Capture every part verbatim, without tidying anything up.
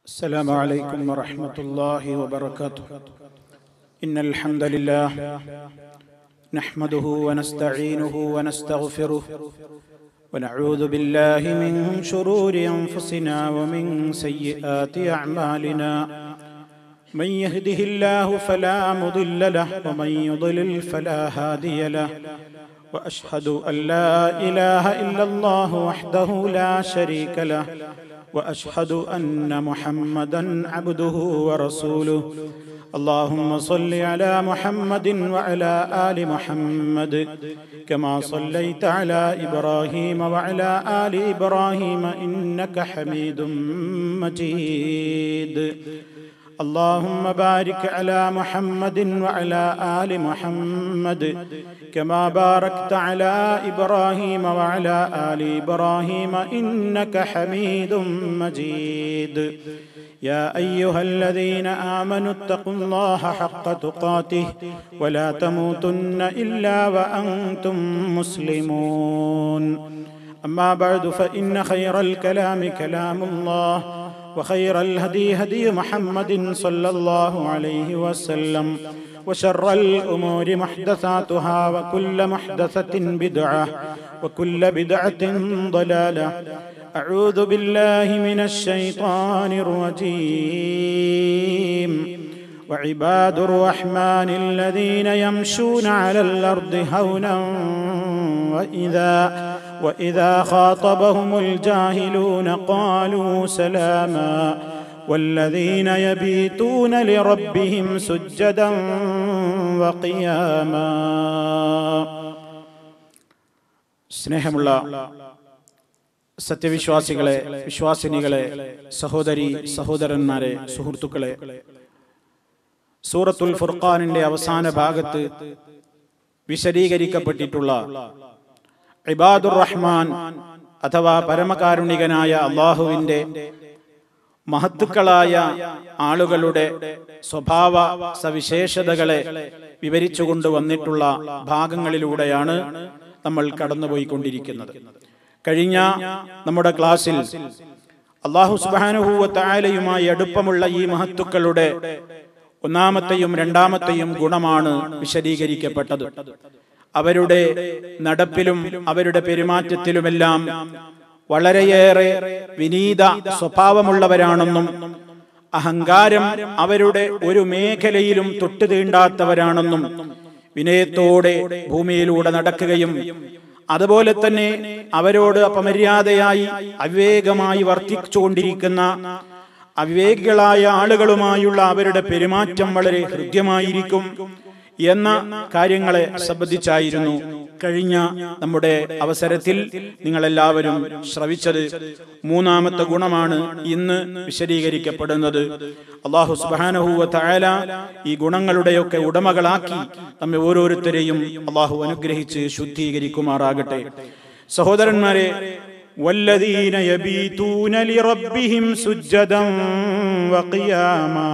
السلام عليكم ورحمة الله وبركاته. إن الحمد لله نحمده ونستعينه ونستغفره ونعوذ بالله من شرور أنفسنا ومن سيئات أعمالنا. من يهده الله فلا مضل له ومن يضلل فلا هادي له. وأشهد أن لا إله إلا الله وحده لا شريك له وأشهد أن محمدًا عبده ورسوله. اللهم صل على محمد وعلى آل محمد كما صليت على إبراهيم وعلى آل إبراهيم إنك حميد مجيد. اللهم بارك على محمد وعلى آل محمد كما باركت على إبراهيم وعلى آل إبراهيم إنك حميد مجيد. يا أيها الذين آمنوا اتقوا الله حق تقاته ولا تموتن إلا وأنتم مسلمون. أما بعد فإن خير الكلام كلام الله وخير الهدي هدي محمد صلى الله عليه وسلم وشر الأمور محدثاتها وكل محدثة بدعة وكل بدعة ضلالة. أعوذ بالله من الشيطان الرجيم. وعباد الرحمن الذين يمشون على الأرض هونا وإذا وإذا خاطبهم الجاهلون قالوا سلاما والذين يبيتون لربهم سجدا وقياما. സ്നേഹമുള്ള സത്യവിശ്വാസികളെ, വിശ്വാസിനികളെ, സഹോദരി സഹോദരന്മാരെ, സുഹൃത്തുക്കളെ, സൂറത്തുൽ ഫുർഖാനിന്റെ അവസാന ഭാഗത്ത് വിശദീകരിക്കപ്പെട്ടിട്ടുള്ള ഇബാദുർ റഹ്മാൻ അഥവാ പരമകാരുണികനായ അള്ളാഹുവിന്റെ മഹത്തുക്കളായ ആളുകളുടെ സ്വഭാവ സവിശേഷതകളെ വിവരിച്ചു കൊണ്ടുവന്നിട്ടുള്ള ഭാഗങ്ങളിലൂടെയാണ് നമ്മൾ കടന്നുപോയിക്കൊണ്ടിരിക്കുന്നത്. കഴിഞ്ഞ നമ്മുടെ ക്ലാസ്സിൽ അല്ലാഹു സുബ്ഹാനഹു വ തആലയുമായി അടുപ്പമുള്ള ഈ മഹത്തുക്കളുടെ ഒന്നാമത്തെയും രണ്ടാമത്തെയും ഗുണമാണ് വിശദീകരിക്കപ്പെട്ടത്. അവരുടെ നടപ്പിലും അവരുടെ പെരുമാറ്റത്തിലുമെല്ലാം വളരെയേറെ വിനീത സ്വഭാവമുള്ളവരാണെന്നും അഹങ്കാരം അവരുടെ ഒരു മേഖലയിലും തൊട്ടു തീണ്ടാത്തവരാണെന്നും വിനയത്തോടെ ഭൂമിയിലൂടെ നടക്കുകയും അതുപോലെ തന്നെ അവരോട് അപമര്യാദയായി അവിവേകമായി വർത്തിച്ചുകൊണ്ടിരിക്കുന്ന അവിവേകികളായ ആളുകളുമായുള്ള അവരുടെ പെരുമാറ്റം വളരെ ഹൃദ്യമായിരിക്കും എന്ന കാര്യങ്ങളെ സംബന്ധിച്ചായിരുന്നു കഴിഞ്ഞ നമ്മുടെ അവസരത്തിൽ നിങ്ങളെല്ലാവരും ശ്രവിച്ചത്. മൂന്നാമത്തെ ഗുണമാണ് ഇന്ന് വിശദീകരിക്കപ്പെടുന്നത്. അല്ലാഹു സുബ്ഹാനഹു വ തആല ഈ ഗുണങ്ങളുടെയൊക്കെ ഉടമകളാക്കി നമ്മെ ഓരോരുത്തരെയും അല്ലാഹു അനുഗ്രഹിച്ച് ശുദ്ധീകരിക്കുമാറാകട്ടെ. സഹോദരന്മാരെ, വല്ലദീന യബീതൂന ലിറബ്ബിഹിം സുജ്ജദൻ വഖിയാമാ.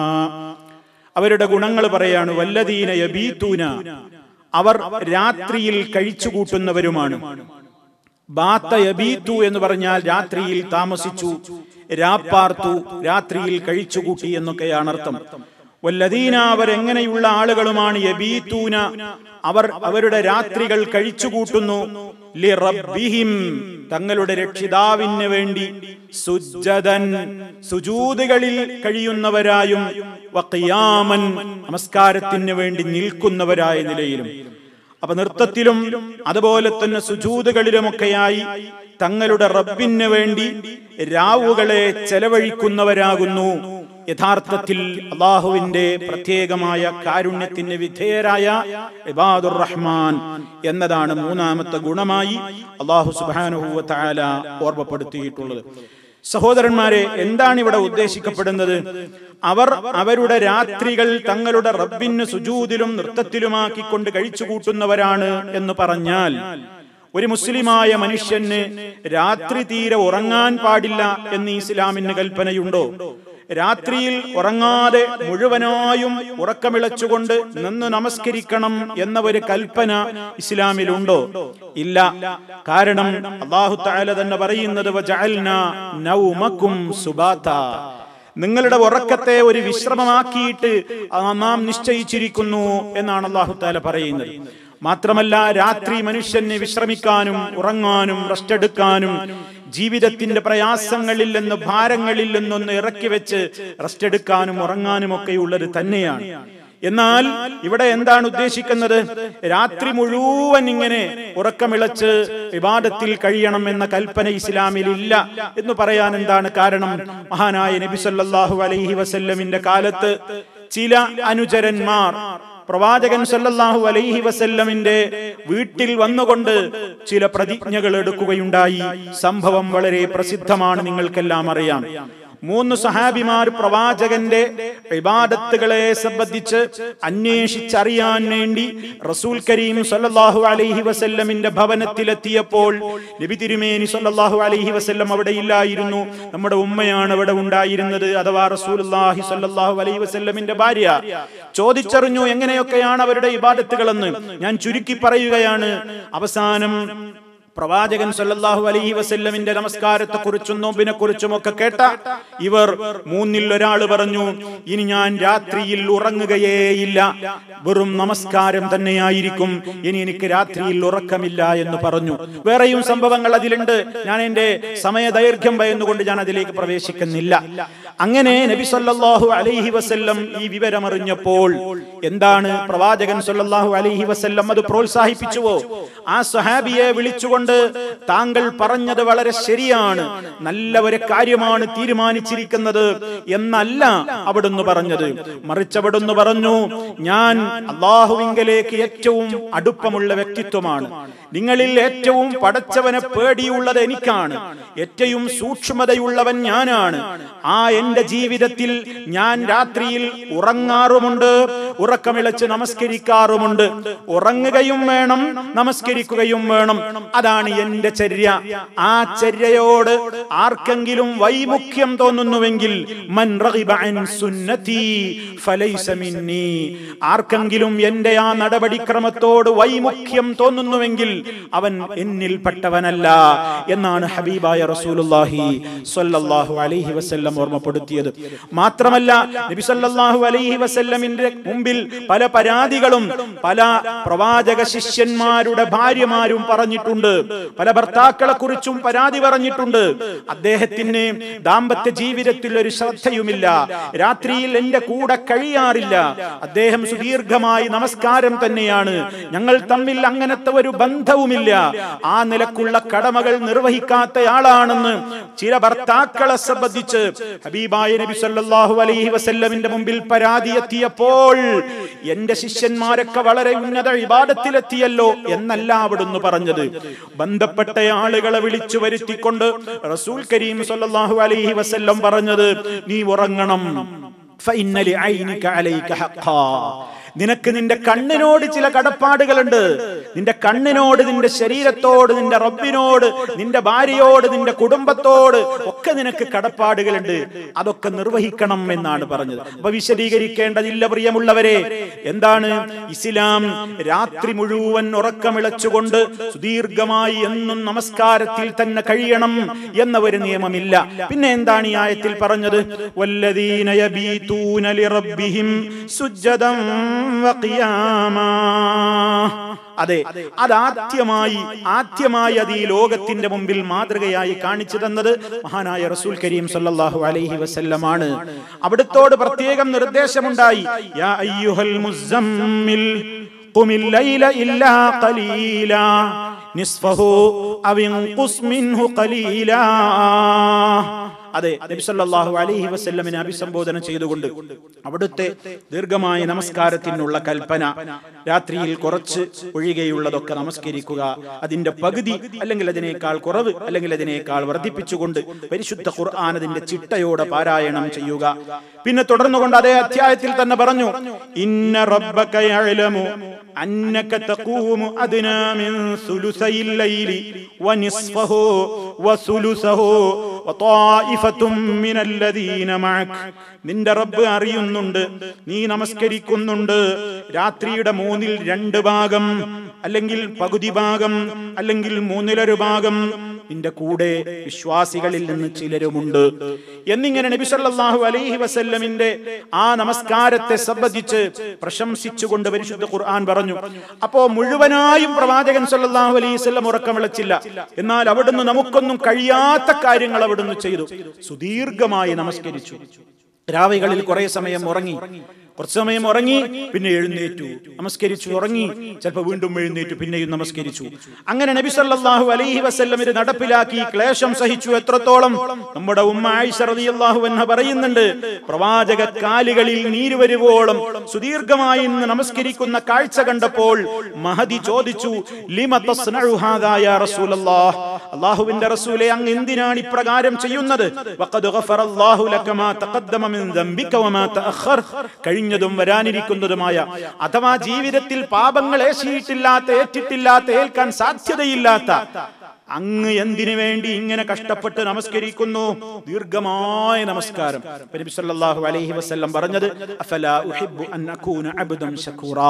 അവരുടെ ഗുണങ്ങൾ പറയാണ്. വല്ലദീന യബീതൂന, അവർ രാത്രിയിൽ കഴിച്ചുകൂട്ടുന്നവരുമാണ്. ബാത്ത യബീതു എന്ന് പറഞ്ഞാൽ രാത്രിയിൽ താമസിച്ചു, രാപ്പാർത്തു, രാത്രിയിൽ കഴിച്ചുകൂട്ടി എന്നൊക്കെയാണ് അർത്ഥം. വല്ലദീന, അവർ എങ്ങനെയുള്ള ആളുകളുമാണ്? യബീതൂന, അവർ അവരുടെ രാത്രികൾ കഴിച്ചുകൂട്ടുന്നു. ലിറബ്ബിഹിം, തങ്ങളുടെ രക്ഷിതാവിന് വേണ്ടി. സുജ്ജദൻ, സുജൂദുകളിൽ കഴിയുന്നവരായും. വഖിയാമൻ, നമസ്കാരത്തിന് വേണ്ടി നിൽക്കുന്നവരായ നിലയിലും. അപ്പൊ നൃത്തത്തിലും അതുപോലെ തന്നെ സുജൂദുകളിലുമൊക്കെയായി തങ്ങളുടെ റബ്ബിന് വേണ്ടി രാവുകളെ ചെലവഴിക്കുന്നവരാകുന്നു യഥാർത്ഥത്തിൽ അല്ലാഹുവിന്റെ പ്രത്യേകമായ കാരുണ്യത്തിന് വിധേയരായ ഇബാദുർ റഹ്മാൻ എന്നതാണ് മൂന്നാമത്തെ ഗുണമായി അല്ലാഹു സുബ്ഹാനഹു വ തആല ഓർമ്മപ്പെടുത്തിയിട്ടുള്ളത്. സഹോദരന്മാരെ, എന്താണ് ഇവിടെ ഉദ്ദേശിക്കപ്പെടുന്നത്? അവർ അവരുടെ രാത്രികൾ തങ്ങളുടെ റബ്ബിന് സുജൂദിലും നൃത്തത്തിലുമാക്കിക്കൊണ്ട് കഴിച്ചുകൂട്ടുന്നവരാണ് എന്ന് പറഞ്ഞാൽ, ഒരു മുസ്ലിമായ മനുഷ്യന് രാത്രി തീരെ ഉറങ്ങാൻ പാടില്ല എന്ന് ഇസ്ലാമിന് കൽപ്പനയുണ്ടോ? രാത്രിയിൽ ഉറങ്ങാതെ മുഴുവനായും ഉറക്കമിളച്ചുകൊണ്ട് നിന്ന് നമസ്കരിക്കണം എന്ന ഒരു കൽപ്പന ഇസ്ലാമിലുണ്ടോ? ഇല്ല. കാരണം അല്ലാഹു തആല തന്നെ പറയുന്നത് വജഅൽനാ നൗമകും സുബാത, നിങ്ങളുടെ ഉറക്കത്തെ ഒരു വിശ്രമമാക്കിയിട്ട് നാം നിശ്ചയിച്ചിരിക്കുന്നു എന്നാണ് അല്ലാഹു തആല പറയുന്നത്. മാത്രമല്ല, രാത്രി മനുഷ്യന് വിശ്രമിക്കാനും ഉറങ്ങാനും റെസ്റ്റ് എടുക്കാനും ജീവിതത്തിന്റെ പ്രയാസങ്ങളിൽ നിന്ന് ഭാരങ്ങളിൽ നിന്നൊന്ന് ഇറക്കി വെച്ച് റെസ്റ്റ് എടുക്കാനും ഉറങ്ങാനും ഒക്കെയുള്ളത് തന്നെയാണ്. എന്നാൽ ഇവിടെ എന്താണ് ഉദ്ദേശിക്കുന്നത്? രാത്രി മുഴുവൻ ഇങ്ങനെ ഉറക്കമിളച്ച് ഇബാദത്തിൽ കഴിയണം എന്ന കൽപ്പന ഇസ്ലാമിൽ ഇല്ല എന്ന് പറയാൻ എന്താണ് കാരണം? മഹാനായ നബി സല്ലല്ലാഹു അലൈഹി വസല്ലമിന്റെ കാലത്ത് ചില അനുചരന്മാർ പ്രവാചകൻ സല്ലല്ലാഹു അലൈഹി വസല്ലമിന്റെ വീട്ടിൽ വന്നുകൊണ്ട് ചില പ്രതിജ്ഞകൾ എടുക്കുകയുണ്ടായി. സംഭവം വളരെ പ്രസിദ്ധമാണ്, നിങ്ങൾക്കെല്ലാം അറിയാം. മൂന്ന് സഹാബിമാർ പ്രവാചകന്റെ ഇബാദത്തുകളെ സംബന്ധിച്ച് അന്വേഷിച്ചറിയാൻ വേണ്ടി റസൂൽ കരീം സല്ലല്ലാഹു അലൈഹി വസല്ലമിന്റെ ഭവനത്തിലെത്തിയപ്പോൾ നബി തിരുമേനി സല്ലല്ലാഹു അലൈഹി വസല്ലം അവിടെ ഇല്ലായിരുന്നു. നമ്മുടെ ഉമ്മയാണ് അവിടെ ഉണ്ടായിരുന്നത്, അഥവാ റസൂലുള്ളാഹി സല്ലല്ലാഹു അലൈഹി വസല്ലമിന്റെ ഭാര്യ. ചോദിച്ചറിഞ്ഞു എങ്ങനെയൊക്കെയാണ് അവരുടെ ഇബാദത്തുകളെന്ന്. ഞാൻ ചുരുക്കി പറയുകയാണ്. അവസാനം പ്രവാചകൻ സല്ലല്ലാഹു അലൈഹി വസല്ലമിന്റെ നമസ്കാരത്തെ കുറിച്ചും നോമ്പിനെ കുറിച്ചും ഒക്കെ കേട്ട ഇവർ മൂന്നിൽ ഒരാൾ പറഞ്ഞു, ഇനി ഞാൻ രാത്രിയിൽ ഉറങ്ങുകയേയില്ല, വെറും നമസ്കാരം തന്നെയായിരിക്കും, ഇനി എനിക്ക് രാത്രിയിൽ ഉറക്കമില്ല എന്ന് പറഞ്ഞു. വേറെയും സംഭവങ്ങൾ അതിലുണ്ട്. ഞാൻ എന്റെ സമയദൈർഘ്യം ഭയന്നുകൊണ്ട് ഞാൻ അതിലേക്ക് പ്രവേശിക്കുന്നില്ല. അങ്ങനെ നബി സല്ലല്ലാഹു അലൈഹി വസല്ലം ഈ വിവരമറിഞ്ഞപ്പോൾ എന്താണ് പ്രവാചകൻ സല്ലല്ലാഹു അലൈഹി വസല്ലം അത് പ്രോത്സാഹിപ്പിച്ചുവോ? ആ സ്വഹാബിയെ വിളിച്ചുകൊണ്ട് താങ്കൾ പറഞ്ഞത് വളരെ ശരിയാണ്, നല്ല ഒരു കാര്യമാണ് തീരുമാനിച്ചിരിക്കുന്നത് എന്നല്ല അവിടുന്ന് പറഞ്ഞത്. മറിച്ച് അവിടുന്ന് പറഞ്ഞു, ഞാൻ അല്ലാഹുവിങ്കലേക്ക് ഏറ്റവും അടുപ്പമുള്ള വ്യക്തിത്വമാണ്, നിങ്ങളിൽ ഏറ്റവും പടച്ചവനെ പേടിയുള്ളത് എനിക്കാണ്, ഏറ്റവും സൂക്ഷ്മതയുള്ളവൻ ഞാനാണ്. ആ എന്റെ ജീവിതത്തിൽ ഞാൻ രാത്രിയിൽ ഉറങ്ങാറുമുണ്ട്, ഉറക്കമിളച്ച് നമസ്കരിക്കാറുമുണ്ട്. ഉറങ്ങുകയും വേണം, നമസ്കരിക്കുകയും വേണം. അതാണ് എന്റെ ചര്യ. ആ ചര്യയോട് ആർക്കെങ്കിലും വൈമുഖ്യം തോന്നുന്നുവെങ്കിൽ മൻ റഗിബ അൻ സുന്നതി ഫലൈസ മിന്നി, ആർക്കെങ്കിലും എന്റെ ആ നടപടിക്രമത്തോട് വൈമുഖ്യം തോന്നുന്നുവെങ്കിൽ അവൻ എന്നിൽപ്പെട്ടവനല്ല എന്നാണ് ഹബീബായ റസൂലുള്ളാഹി സ്വല്ലല്ലാഹു അലൈഹി വസല്ലം ഓർമ്മപ്പെടുത്തിയത്. മാത്രമല്ല, നബി സല്ലല്ലാഹു അലൈഹി വസല്ലമിന്റെ മുമ്പിൽ പല പരാതികളും പല പ്രവാചക ശിഷ്യന്മാരുടെ ഭാര്യമാരും പറഞ്ഞിട്ടുണ്ട്. പല ഭർത്താക്കളെ കുറിച്ചും പരാതി പറഞ്ഞിട്ടുണ്ട്. അദ്ദേഹത്തിന് ദാമ്പത്യ ജീവിതത്തിൽ ഒരു ശ്രദ്ധയുമില്ല, രാത്രിയിൽ എന്റെ കൂടെ കഴിയാറില്ല, അദ്ദേഹം സുദീർഘമായി നമസ്കാരം തന്നെയാണ്, ഞങ്ങൾ തമ്മിൽ അങ്ങനത്തെ ഒരു ബന്ധവുമില്ല, ആ നിലക്കുള്ള കടമകൾ നിർവഹിക്കാത്തയാളാണെന്ന് ചില ഭർത്താക്കളെ സംബന്ധിച്ച് ഹബീബായ നബി സല്ലല്ലാഹു അലൈഹി വസല്ലമിന്റെ മുമ്പിൽ പരാതി എത്തിയപ്പോൾ എന്റെ ശിഷ്യന്മാരൊക്കെ വളരെ ഉന്നത ഇബാദത്തിലെത്തിയല്ലോ എന്നല്ല അവിടുന്ന് പറഞ്ഞത്. ബന്ധപ്പെട്ട ആളുകളെ വിളിച്ചു വരുത്തിക്കൊണ്ട് റസൂൽ കരീം സല്ലല്ലാഹു അലൈഹി വസല്ലം പറഞ്ഞത്, നീ ഉറങ്ങണം, ഫഇന്ന ലിഐനിക അലൈക ഹഖ്ഖാ, നിനക്ക് നിന്റെ കണ്ണിനോട് ചില കടപ്പാടുകളുണ്ട്. നിന്റെ കണ്ണിനോട്, നിന്റെ ശരീരത്തോട്, നിന്റെ റബ്ബിനോട്, നിന്റെ ഭാര്യയോട്, നിന്റെ കുടുംബത്തോട് ഒക്കെ നിനക്ക് കടപ്പാടുകളുണ്ട്, അതൊക്കെ നിർവഹിക്കണം എന്നാണ് പറഞ്ഞത്. അപ്പൊ വിശദീകരിക്കേണ്ടതില്ല പ്രിയമുള്ളവരെ. എന്താണ് ഇസ്ലാം? രാത്രി മുഴുവൻ ഉറക്കമിളച്ചുകൊണ്ട് സുദീർഘമായി എന്നും നമസ്കാരത്തിൽ തന്നെ കഴിയണം എന്ന ഒരു നിയമമില്ല. പിന്നെ എന്താണ് ഈ ആയത്തിൽ പറഞ്ഞത്? വല്ലദീന യബീതൂന ലിറബ്ബിഹിം സുജ്ജദൻ വഖിയാമാ. അതെ, അതാദ്യമായി ആദ്യമായി അത് ഈ ലോകത്തിന്റെ മുമ്പിൽ മാതൃകയായി കാണിച്ചു തന്നത് മഹാനായ റസൂൽ കരീം സല്ലല്ലാഹു അലൈഹി വസല്ലമാണ്. അവിടുത്തോട് പ്രത്യേകം നിർദ്ദേശമുണ്ടായി, യാ അയ്യുഹൽ മുസമ്മിൽ ഖുമിൽ ലൈല ഇല്ലാ ഖലീലാ നിസ്ഫഹു അവ ഇൻഖുസ് മിൻഹു ഖലീലാ. അതെ, നബി സല്ലല്ലാഹു അലൈഹി വസല്ലമിനെ അഭിസംബോധന ചെയ്തുകൊണ്ട് അവിടുത്തെ ദീർഘമായ നമസ്കാരത്തിനുള്ള കൽപ്പന, രാത്രിയിൽ കുറച്ച് ഒഴികെയുള്ളതൊക്കെ നമസ്കരിക്കുക, അതിന്റെ പകുതി അല്ലെങ്കിൽ അതിനേക്കാൾ കുറവ് അല്ലെങ്കിൽ അതിനേക്കാൾ വർദ്ധിപ്പിച്ചുകൊണ്ട് പരിശുദ്ധ ഖുർആൻ അതിന്റെ ചിട്ടയോടെ പാരായണം ചെയ്യുക. പിന്നെ തുടർന്നുകൊണ്ട് അതേ അധ്യായത്തിൽ തന്നെ പറഞ്ഞു, ഇന്ന റബ്ബക യഅലമു അന്നക തഖൂമു അദ്നാ മിൻ സുലുസൈൽ ലൈലി വനിസ്ഫഹു വസുലുസഹു വതായിഫത്തും മിനല്ലദീന മഅക. നിന്റെ റബ്ബ് അറിയുന്നുണ്ട്, നീ നമസ്കരിക്കുന്നുണ്ട്, രാത്രിയുടെ മൂന്നിൽ രണ്ട് ഭാഗം അല്ലെങ്കിൽ പകുതി ഭാഗം അല്ലെങ്കിൽ മൂന്നിലൊരു ഭാഗം നിന്റെ കൂടെ വിശ്വാസികളിൽ നിന്ന് ചിലരുമുണ്ട് എന്നിങ്ങനെ നബി സല്ലല്ലാഹു അലൈഹി വസല്ലമിന്റെ ആ നമസ്കാരത്തെ സംബന്ധിച്ച് പ്രശംസിച്ചുകൊണ്ട് പരിശുദ്ധ ഖുർആൻ പറഞ്ഞു. അപ്പോ മുഴുവനായും പ്രവാചകൻ സല്ലല്ലാഹു അലൈഹി വസല്ലം ഉറക്കം വിളിച്ചില്ല. എന്നാൽ അവിടുന്ന് നമുക്കൊന്നും കഴിയാത്ത കാര്യങ്ങൾ അവിടുന്ന് ചെയ്തു. സുദീർഘമായി നമസ്കരിച്ചു. രാവികളിൽ കുറെ സമയം ഉറങ്ങി, കുറച്ചു സമയം ഉറങ്ങി, പിന്നെ എഴുന്നേറ്റു, നമസ്കരിച്ചു, ഉറങ്ങി, ചിലപ്പോൾ വീണ്ടും എഴുന്നേറ്റു, പിന്നെയും നമസ്കരിച്ചു. അങ്ങനെ നബി സല്ലല്ലാഹു അലൈഹി വസല്ലം ഇത് നടപ്പിലാക്കി ക്ലേശം സഹിച്ചു. എത്രത്തോളം? നമ്മുടെ ഉമ്മ ആയിഷ റളിയല്ലാഹു അൻഹ പറയുന്നുണ്ട്, പ്രവാചക കാലുകളിൽ നീര് വരുവോളം സുദീർഘമായി ഇന്ന് നമസ്കരിക്കുന്ന കാഴ്ച കണ്ടപ്പോൾ മഹദി ചോദിച്ചു, ലിമ തസ്നഉ ഹാദാ യാ റസൂലല്ലാഹ്, അല്ലാഹുവിന്റെ റസൂലേ, അങ്ങ് എന്തിനാണ് ഇപ്രകാരം ചെയ്യുന്നത്? വഖദ് ഗഫറല്ലാഹു ലക മാ തഖദ്ദമ മിൻ ദംബിക വമാ തഅഖർ, കഴിഞ്ഞതും വരാനിരിക്കുന്നതുമായ അഥവാ ജീവിതത്തിൽ പാപങ്ങൾ ഏശിയിട്ടില്ലാത്ത, ഏറ്റിട്ടില്ലാത്ത, ഏൽക്കാൻ സാധ്യതയില്ലാത്ത അങ്ങ് എന്തിനു വേണ്ടി ഇങ്ങനെ കഷ്ടപ്പെട്ട് നമസ്കരിക്കുന്നു? ദീർഘമായ നമസ്കാരം. നബി സല്ലല്ലാഹു അലൈഹി വസല്ലം പറഞ്ഞത്, അഫലാ ഉഹിബ്ബു അൻ അകൂന അബ്ദൻ ശകൂറാ,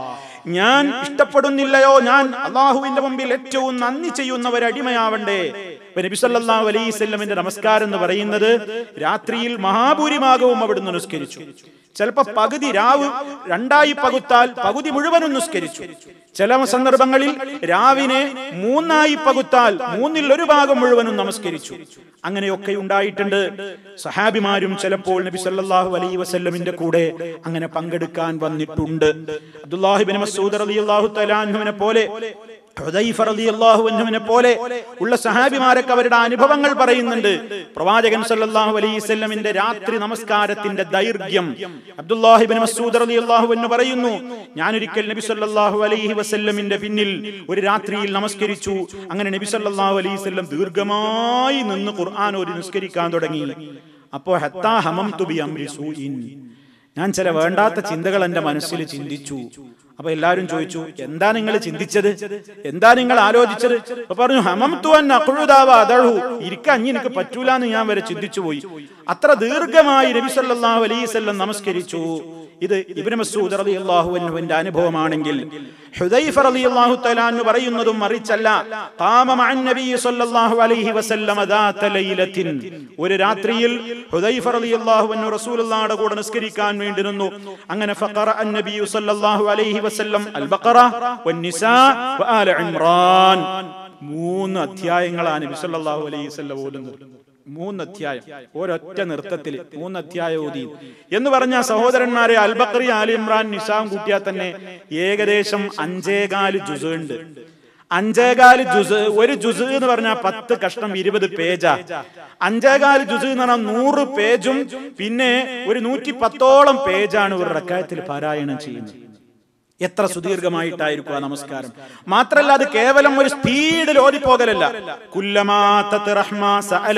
ഞാൻ ഇഷ്ടപ്പെടുന്നില്ലയോ ഞാൻ അല്ലാഹുവിന്റെ മുമ്പിൽ ഏറ്റവും നന്ദി ചെയ്യുന്ന ഒരു അടിമയാവണ്ടേ? നബി സല്ലല്ലാഹു അലൈഹി വസല്ലമിന്റെ നമസ്കാരം എന്ന് പറയുന്നത് രാത്രിയിൽ മഹാഭൂരിഭാഗവും അവിടുന്ന് നിസ്കരിച്ചു. ചിലപ്പോ പകുതി രാവ് രണ്ടായി പകുത്താൽ പകുതി മുഴുവനും നിസ്കരിച്ചു. ചില സന്ദർഭങ്ങളിൽ രാവിനെ മൂന്നായി പകുത്താൽ മൂന്നിൽ ഒരു ഭാഗം മുഴുവനും നമസ്കരിച്ചു. അങ്ങനെയൊക്കെ ഉണ്ടായിട്ടുണ്ട്. സഹാബിമാരും ചിലപ്പോൾ നബി സല്ലല്ലാഹു അലൈഹി വസല്ലമിന്റെ കൂടെ അങ്ങനെ പങ്കെടുക്കാൻ വന്നിട്ടുണ്ട്. അബ്ദുല്ലാഹി ഇബ്നു മസ്ഊദ് റളിയല്ലാഹു തആല അൻഹുവിനെ പോലെ, ഹുദൈഫ റളിയല്ലാഹു അൻഹുവിനെ പോലെ ഉള്ള സഹാബിമാരൊക്കെ അവരുടെ അനുഭവങ്ങൾ പറയുന്നുണ്ട്. പ്രവാചകൻ സല്ലല്ലാഹു അലൈഹി വസല്ലമിന്റെ രാത്രി നമസ്കാരത്തിന്റെ ദൈർഘ്യം അബ്ദുല്ലാഹി ഇബ്നു മസ്ഊദ് റളിയല്ലാഹു അൻഹു പറയുന്നു, ഞാനൊരിക്കൽ നബി സല്ലല്ലാഹു അലൈഹി വസല്ലമിന്റെ പിന്നിൽ ഒരു രാത്രിയിൽ നമസ്കരിച്ചു. അങ്ങനെ നബി സല്ലല്ലാഹു അലൈഹി വസല്ലം ദീർഘമായി നിന്ന് ഖുർആൻ ഓതി നിസ്കരിക്കാൻ തുടങ്ങി. അപ്പോൾ ഹത്താ ഹമംതു ബി അംരി സൂഇൻ, ഞാൻ ചില വേണ്ടാത്ത ചിന്തകൾ എന്റെ മനസ്സിൽ ചിന്തിച്ചു. അപ്പൊ എല്ലാവരും ചോദിച്ചു, എന്താ നിങ്ങൾ ചിന്തിച്ചത്, എന്താ നിങ്ങൾ ആലോചിച്ചത്? അപ്പൊ പറഞ്ഞു, ഹമംതു അൻ അഖ്ഉദ വ അദഉ, ഇരിക്കാൻ ഇനി എനിക്ക് പറ്റൂല എന്ന് ഞാൻ വരെ ചിന്തിച്ചു പോയി. അത്ര ദീർഘമായി നബി സല്ലല്ലാഹു അലൈഹി വസല്ലം നമസ്കരിച്ചു. ഇത് ഇബ്നു മസ്ഊദ് റളിയല്ലാഹു അൻഹുവിന്റെ അനുഭവമാണെങ്കിൽ ഹുദൈഫ റളിയല്ലാഹു തആല അൻഹു പറയുന്നതും മറിച്ചല്ല. ഖാമ മഅൻ നബി സല്ലല്ലാഹു അലൈഹി വസല്ലം ദാത ലൈലത്തിൻ, ഒരു രാത്രിയിൽ ഹുദൈഫ റളിയല്ലാഹു അൻഹു റസൂലുള്ളാഹിയുടെ കൂടെ നിസ്കരിക്കാൻ വേണ്ടി നിന്നു. അങ്ങനെ ഫഖറ അൻ നബി സല്ലല്ലാഹു അലൈഹി വസല്ലം അൽ ബഖറ വന്നിസാ വആല ഇംറാൻ, മൂന്ന് അധ്യായങ്ങളാണ് നബി സല്ലല്ലാഹു അലൈഹി വസല്ലം ഓതുന്നത്. മൂന്ന് അധ്യായം ഒരൊറ്റ നൃത്തത്തിൽ മൂന്ന് അധ്യായം ഓതി എന്ന് പറഞ്ഞ സഹോദരന്മാരെ, അൽ ബഖറ, ആൽ ഇംറാൻ, നിസാം കൂട്ടിയാൽ തന്നെ ഏകദേശം അഞ്ചേകാല് ജുസ് ഉണ്ട്. അഞ്ചേകാല് ജുസ്, ഒരു ജുസ് എന്ന് പറഞ്ഞാൽ പത്ത് കഷ്ണം ഇരുപത് പേജാ. അഞ്ചേകാല് ജുസ് എന്ന് പറഞ്ഞാൽ നൂറ് പേജും പിന്നെ ഒരു നൂറ്റി പത്തോളം പേജാണ് ഒരു റക്അത്തിൽ പാരായണം ചെയ്യുന്നത്. എത്ര സുദീർഘമായിട്ടായിരിക്കും ആ നമസ്കാരം. മാത്രല്ല അത് കേവലം ഒരു സ്പീഡിൽ ഓടിപ്പോകലല്ല. കുല്ലമാ തത്റഹ്മാ സഅല,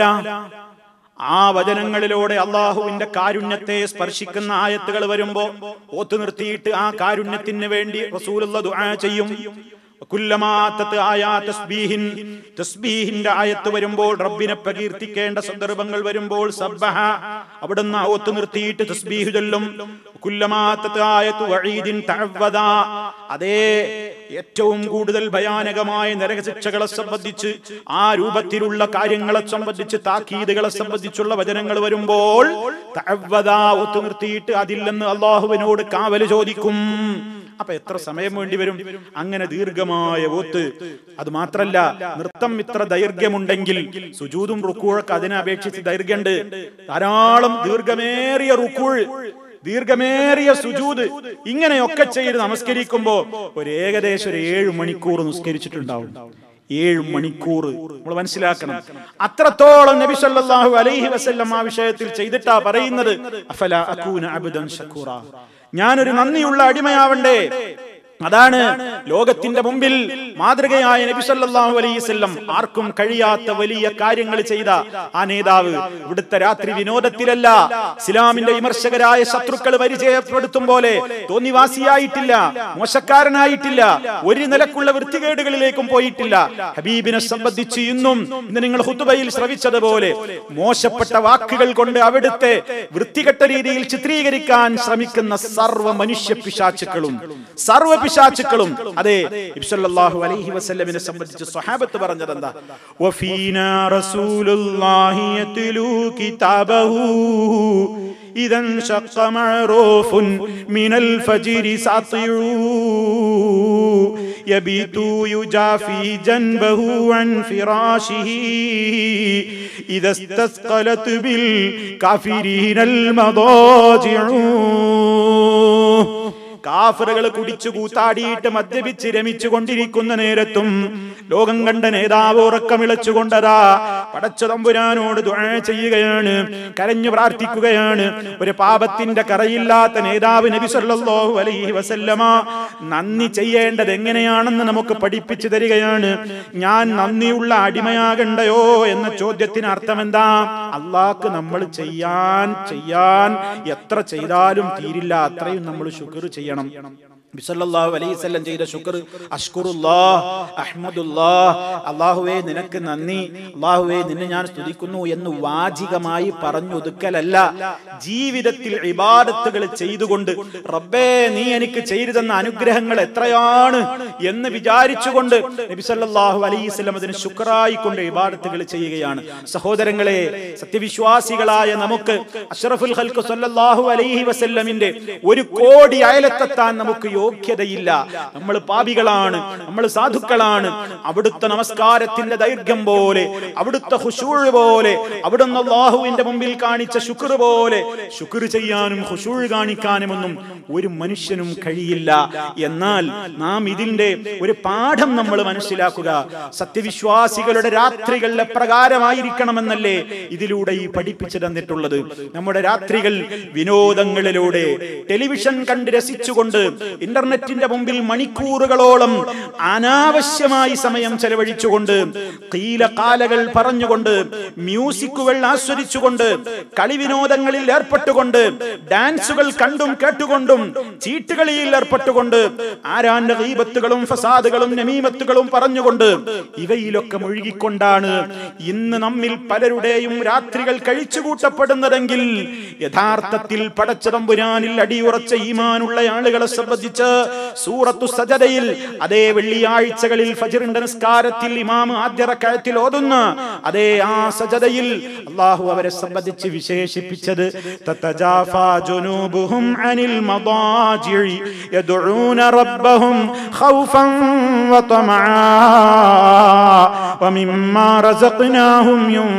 ആ വചനങ്ങളിലൂടെ അള്ളാഹുവിന്റെ കാരുണ്യത്തെ സ്പർശിക്കുന്ന ആയത്തുകൾ വരുമ്പോ ഓത്തു നിർത്തിയിട്ട് ആ കാരുണ്യത്തിന് വേണ്ടി റസൂലുള്ളാഹി ദുആ ചെയ്യും. തസ്ബീഹിന്റെ ആയത്ത് വരുമ്പോൾ, റബ്ബിനെ പ്രകീർത്തിക്കേണ്ട സന്ദർഭങ്ങൾ വരുമ്പോൾ സബ്ബഹ, അവിടുന്ന് ഓത്തു നിർത്തിയിട്ട് തസ്ബീഹ് ചൊല്ലും. അതേ ഏറ്റവും കൂടുതൽ ഭയാനകമായ നരകശിക്ഷകളെ സംബന്ധിച്ച്, ആ രൂപത്തിലുള്ള കാര്യങ്ങളെ സംബന്ധിച്ച്, താക്കീതുകളെ സംബന്ധിച്ചുള്ള വചനങ്ങൾ വരുമ്പോൾ ഒത്തു നിർത്തിയിട്ട് അതിൽ നിന്ന് അള്ളാഹുവിനോട് കാവല് ചോദിക്കും. അപ്പൊ എത്ര സമയം വേണ്ടി വരും അങ്ങനെ ദീർഘമായ ഓത്ത്? അത് മാത്രല്ല, നൃത്തം ഇത്ര ദൈർഘ്യമുണ്ടെങ്കിൽ സുജൂദും റുക്കൂഴൊക്കെ അതിനെ അപേക്ഷിച്ച് ദൈർഘ്യമുണ്ട്. ധാരാളം ദീർഘമേറിയ റുക്കൂഴ്, ദീർഘമേറിയ സുജൂദ്, ഇങ്ങനെയൊക്കെ ചെയ്ത് നമസ്കരിക്കുമ്പോ ഒരു ഏകദേശം ഒരു ഏഴു മണിക്കൂർ നിസ്കരിച്ചിട്ടുണ്ടാവും. ഏഴു മണിക്കൂർ നമ്മൾ മനസ്സിലാക്കണം. അത്രത്തോളം നബി സല്ലല്ലാഹു അലൈഹി വസല്ലം ആ വിഷയത്തിൽ ചെയ്തിട്ടാ പറയുന്നത്, അഫലാ അകൂന അബ്ദൻ ശകൂറാ, ഞാനൊരു നന്ദിയുള്ള അടിമയാവണ്ടേ? അതാണ് ലോകത്തിന്റെ മുമ്പിൽ മാതൃകയായ നബി സല്ലല്ലാഹു അലൈഹി വസല്ലം ആർക്കും കഴിയാത്ത വലിയ കാര്യങ്ങൾ ചെയ്ത ആ നേതാവ് ഇവിടുത്തെ രാത്രി വിനോദത്തിലല്ല, ഇസ്ലാമിന്റെ വിമർശകരായ ശത്രുക്കൾ പരിചയപ്പെടുത്തും പോലെ തോന്നിവാസിയായിട്ടില്ല, മോശക്കാരനായിട്ടില്ല, ഒരു നിലക്കുള്ള വൃത്തികേടുകളിലേക്കും പോയിട്ടില്ല. ഹബീബിനെ സംബന്ധിച്ച് ഇന്നും ഇന്ന് നിങ്ങൾ ഖുതുബയിൽ ശ്രവിച്ചതുപോലെ മോശപ്പെട്ട വാക്കുകൾ കൊണ്ട് അവിടുത്തെ വൃത്തികെട്ട രീതിയിൽ ചിത്രീകരിക്കാൻ ശ്രമിക്കുന്ന സർവ്വ മനുഷ്യ പിശാചുക്കളും സർവ്വ പിശാചുക്കളും. അതെ, നബി സല്ലല്ലാഹു അലൈഹി വസല്ലമിനെ സംബന്ധിച്ച് സ്വഹാബത്ത് പറഞ്ഞത് എന്താ? വഫീനാ റസൂലുള്ളാഹി യത്ലൂ കിതാബഹു ഇദൻ ശഖ മഅറൂഫുൻ മിനൽ ഫജ്രി സാതിഉ യബീതു യുജാഫി ജൻബഹു അൻ ഫിറാശിഹി ഇദ ഇസ്തസ്ഖലത് ബിൽ കാഫിരീനൽ മദാജിഉ. കാഫറുകൾ കുടിച്ചു കൂത്താടിയിട്ട് മദ്യപിച്ച് രമിച്ചു കൊണ്ടിരിക്കുന്ന നേരത്തും ലോകം കണ്ട നേതാവ് ഉറക്കമിളച്ചുകൊണ്ടതാ പടച്ച തമ്പുരാനോട് ദുആ ചെയ്യുകയാണ്, കരഞ്ഞു പ്രാർത്ഥിക്കുകയാണ്. ഒരു പാപത്തിന്റെ കറയില്ലാത്ത നേതാവ് നബി സല്ലല്ലാഹു അലൈഹി വസല്ലമ നന്ദി ചെയ്യേണ്ടത് എങ്ങനെയാണെന്ന് നമുക്ക് പഠിപ്പിച്ചു തരികയാണ്. ഞാൻ നന്ദിയുള്ള അടിമയാകണ്ടയോ എന്ന ചോദ്യത്തിന് അർത്ഥം എന്താ? അള്ളാഹ്ക്ക് നമ്മൾ ചെയ്യാൻ ചെയ്യാൻ എത്ര ചെയ്താലും തീരില്ല, അത്രയും നമ്മൾ ശുക്ർ ചെയ്യണം. നബി സല്ലല്ലാഹു അലൈഹി വസല്ലം ചെയ്ത ശുക്ർ അഷ്കുറുല്ലാഹ് അഹ്മദുല്ലാഹ്, അല്ലാഹുവേ നിനക്ക് നന്ദി, അല്ലാഹുവേ നിന്നെ ഞാൻ സ്തുതിക്കുന്നു എന്ന് വാചികമായി പറഞ്ഞൊതുക്കലല്ല. ജീവിതത്തിൽ ഇബാദത്തുകൾ ചെയ്തുകൊണ്ട് റബ്ബേ നീ എനിക്ക് ചെയ്തു തന്ന അനുഗ്രഹങ്ങൾ എത്രയാണ് എന്ന് വിചാരിച്ചുകൊണ്ട് നബി സല്ലല്ലാഹു അലൈഹി വസല്ലം അതിന് ശുക്റായിക്കൊണ്ട് ഇബാദത്തുകൾ ചെയ്യുകയാണ്. സഹോദരങ്ങളെ, സത്യവിശ്വാസികളായ നമുക്ക് അഷ്റഫുൽ ഖൽഖ് സല്ലല്ലാഹു അലൈഹി വസല്ലമിന്റെ ഒരു കോടി അയലത്തെത്താൻ നമുക്ക് യോഗ്യതയില്ല. നമ്മൾ പാപികളാണ്, നമ്മൾ സാധുക്കളാണ്. അവിടുത്തെ നമസ്കാരത്തിന്റെ ദൈർഘ്യം പോലെ, അവിടുത്തെ ഖുശൂഅ് പോലെ, അവിടുന്ന് അല്ലാഹുവിന്റെ മുമ്പിൽ കാണിച്ച ശുക്ർ പോലെ ശുക്ർ ചെയ്യാനും ഖുശൂഅ് കാണിക്കാനും ഒന്നും ഒരു മനുഷ്യനും കഴിയില്ല. എന്നാൽ നാം ഇതിന്റെ ഒരു പാഠം നമ്മൾ മനസ്സിലാക്കുക. സത്യവിശ്വാസികളുടെ രാത്രികൾ എപ്രകാരമായിരിക്കണമെന്നല്ലേ ഇതിലൂടെ ഈ പഠിപ്പിച്ചു തന്നിട്ടുള്ളത്. നമ്മുടെ രാത്രികൾ വിനോദങ്ങളിലൂടെ ടെലിവിഷൻ കണ്ട് രസിച്ചുകൊണ്ട് ഇന്റർനെറ്റിന്റെ മുമ്പിൽ മണിക്കൂറുകളോളം അനാവശ്യമായി സമയം ചെലവഴിച്ചുകൊണ്ട് കീലകാലകൾ പറഞ്ഞുകൊണ്ട് മ്യൂസിക്കുകൾ ആസ്വദിച്ചുകൊണ്ട് കളിവിനോദങ്ങളിൽ ഏർപ്പെട്ടുകൊണ്ട് ഡാൻസുകൾ കണ്ടും കേട്ടുകൊണ്ടും ചീട്ടുകളിയിൽ ഏർപ്പെട്ടുകൊണ്ട് ആരാന്റെ ഗീബത്തുകളും ഫസാദുകളും നമീമത്തുകളും പറഞ്ഞുകൊണ്ട് ഇവയിലൊക്കെ മുഴുകിക്കൊണ്ടാണ് ഇന്ന് നമ്മിൽ പലരുടെയും രാത്രികൾ കഴിച്ചുകൂട്ടപ്പെടുന്നതെങ്കിൽ യഥാർത്ഥത്തിൽ പടച്ച തമ്പുരാനിൽ അടിയുറച്ച ഈമാനുള്ള ആളുകളെ സംബന്ധിച്ച് സൂറത്തു സജദയിൽ അതേ വെള്ളിയാഴ്ചകളിൽ ഫജ്റിന്റെ നിസ്കാരത്തിൽ ഇമാം ആദ്യ റക്അത്തിൽ ഓതുന്ന അതേ ആ സജദയിൽ അല്ലാഹു അവരെ സംബന്ധിച്ച് വിശേഷിപ്പിച്ചത് തതജാഫാ ജുനൂബുഹും അനിൽ മദാജിഇ യദ്ഊന റബ്ബഹും ഖൗഫൻ വതമആ വമിമ്മാ റസഖ്നാഹും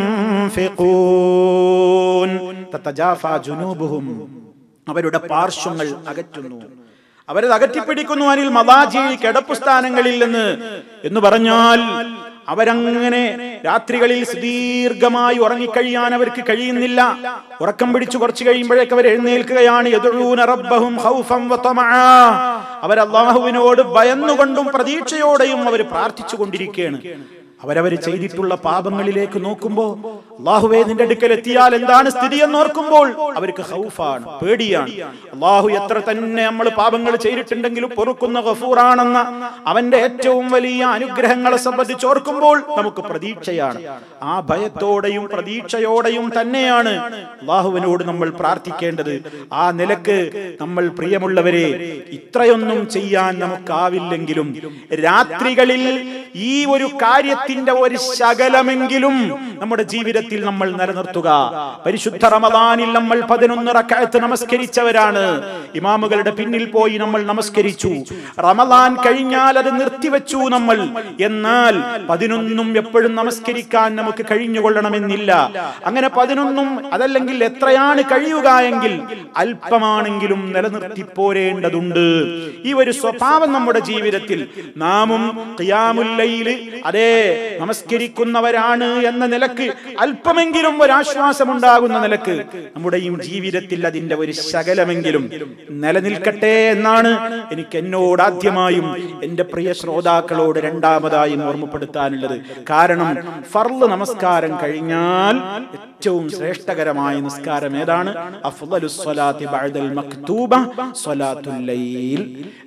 യുൻഫിഖൂൻ. തതജാഫാ ജുനൂബുഹും, അവരുടെ പാർശ്വങ്ങൾ അകറ്റുന്നു, അവരത് അകറ്റിപ്പിടിക്കുന്നു. അനിൽ മദാജി, കിടപ്പ് സ്ഥാനങ്ങളിൽ നിന്ന് എന്ന് പറഞ്ഞാൽ അവരങ്ങനെ രാത്രികളിൽ ദീർഘമായി ഉറങ്ങിക്കഴിയാൻ അവർക്ക് കഴിയുന്നില്ല. ഉറക്കം പിടിച്ചു കുറച്ചു കഴിയുമ്പോഴേക്ക് അവർ എഴുന്നേൽക്കുകയാണ്. യദ്ഊന റബ്ബഹും ഖൗഫൻ വതമആ, അവർ അല്ലാഹുവിനോട് ഭയന്നുകൊണ്ടും പ്രതീക്ഷയോടെയും അവർ പ്രാർത്ഥിച്ചു കൊണ്ടിരിക്കുകയാണ്. അവരവർ ചെയ്തിട്ടുള്ള പാപങ്ങളിലേക്ക് നോക്കുമ്പോൾ അല്ലാഹുവേ നിന്റെ അടുക്കൽ എത്തിയാൽ എന്താണ് സ്ഥിതി എന്നോർക്കുമ്പോൾ അവർക്ക് ഖൗഫാണ്, പേടിയാണ്. അല്ലാഹു എത്ര തന്നെ നമ്മൾ പാപങ്ങൾ ചെയ്തിട്ടുണ്ടെങ്കിലും പൊറുക്കുന്ന ഗഫൂറാണെന്ന അവന്റെ ഏറ്റവും വലിയ അനുഗ്രഹങ്ങളെ സംബന്ധിച്ച് ഓർക്കുമ്പോൾ നമുക്ക് പ്രതീക്ഷയാണ്. ആ ഭയത്തോടെയും പ്രതീക്ഷയോടെയും തന്നെയാണ് അല്ലാഹുവിനോട് നമ്മൾ പ്രാർത്ഥിക്കേണ്ടത്. ആ നിലക്ക് നമ്മൾ പ്രിയമുള്ളവരെ ഇത്രയൊന്നും ചെയ്യാൻ നമുക്കാവില്ലെങ്കിലും രാത്രികളിൽ ഈ ഒരു കാര്യത്തിന്റെ ഒരു ശകലമെങ്കിലും നമ്മുടെ ജീവിതത്തിൽ നമ്മൾ നിലനിർത്തുക. പരിശുദ്ധ റമദാനിൽ നമ്മൾ പതിനൊന്ന് റക്അത്ത് നമസ്കരിച്ചവരാണ്. ഇമാമുകളുടെ പിന്നിൽ പോയി നമ്മൾ നമസ്കരിച്ചു. റമദാൻ കഴിഞ്ഞാൽ അത് നിർത്തിവെച്ചു നമ്മൾ. എന്നാൽ പതിനൊന്നും എപ്പോഴും നമസ്കരിക്കാൻ നമുക്ക് കഴിഞ്ഞുകൊള്ളണമെന്നില്ല. അങ്ങനെ പതിനൊന്നും അതല്ലെങ്കിൽ എത്രയാണ് കഴിയുക എങ്കിൽ അല്പമാണെങ്കിലും നിലനിർത്തി പോരേണ്ടതുണ്ട്. ഈ ഒരു സ്വഭാവം നമ്മുടെ ജീവിതത്തിൽ നാമും ഖിയാമുൽ ലൈൽ അതേ നമസ്കരിക്കുന്നവരാണ് എന്ന നിലക്ക് അല്പമെങ്കിലും ഒരാശ്വാസമുണ്ടാകുന്ന നിലക്ക് നമ്മുടെയും ജീവിതത്തിൽ അതിന്റെ ഒരു ശകലമെങ്കിലും നിലനിൽക്കട്ടെ എന്നാണ് എനിക്ക് എന്നോട് ആദ്യമായും എന്റെ പ്രിയ ശ്രോതാക്കളോട് രണ്ടാമതായും ഓർമ്മപ്പെടുത്താനുള്ളത്. കാരണം ഫർള് നമസ്കാരം കഴിഞ്ഞാൽ ഏറ്റവും ശ്രേഷ്ഠകരമായ നിസ്കാരം ഏതാണ്? അഫ്ളലുസ് സ്വലാത്തി ബഅദൽ മക്തൂബ സ്വലാത്തുൽ ലൈൽ.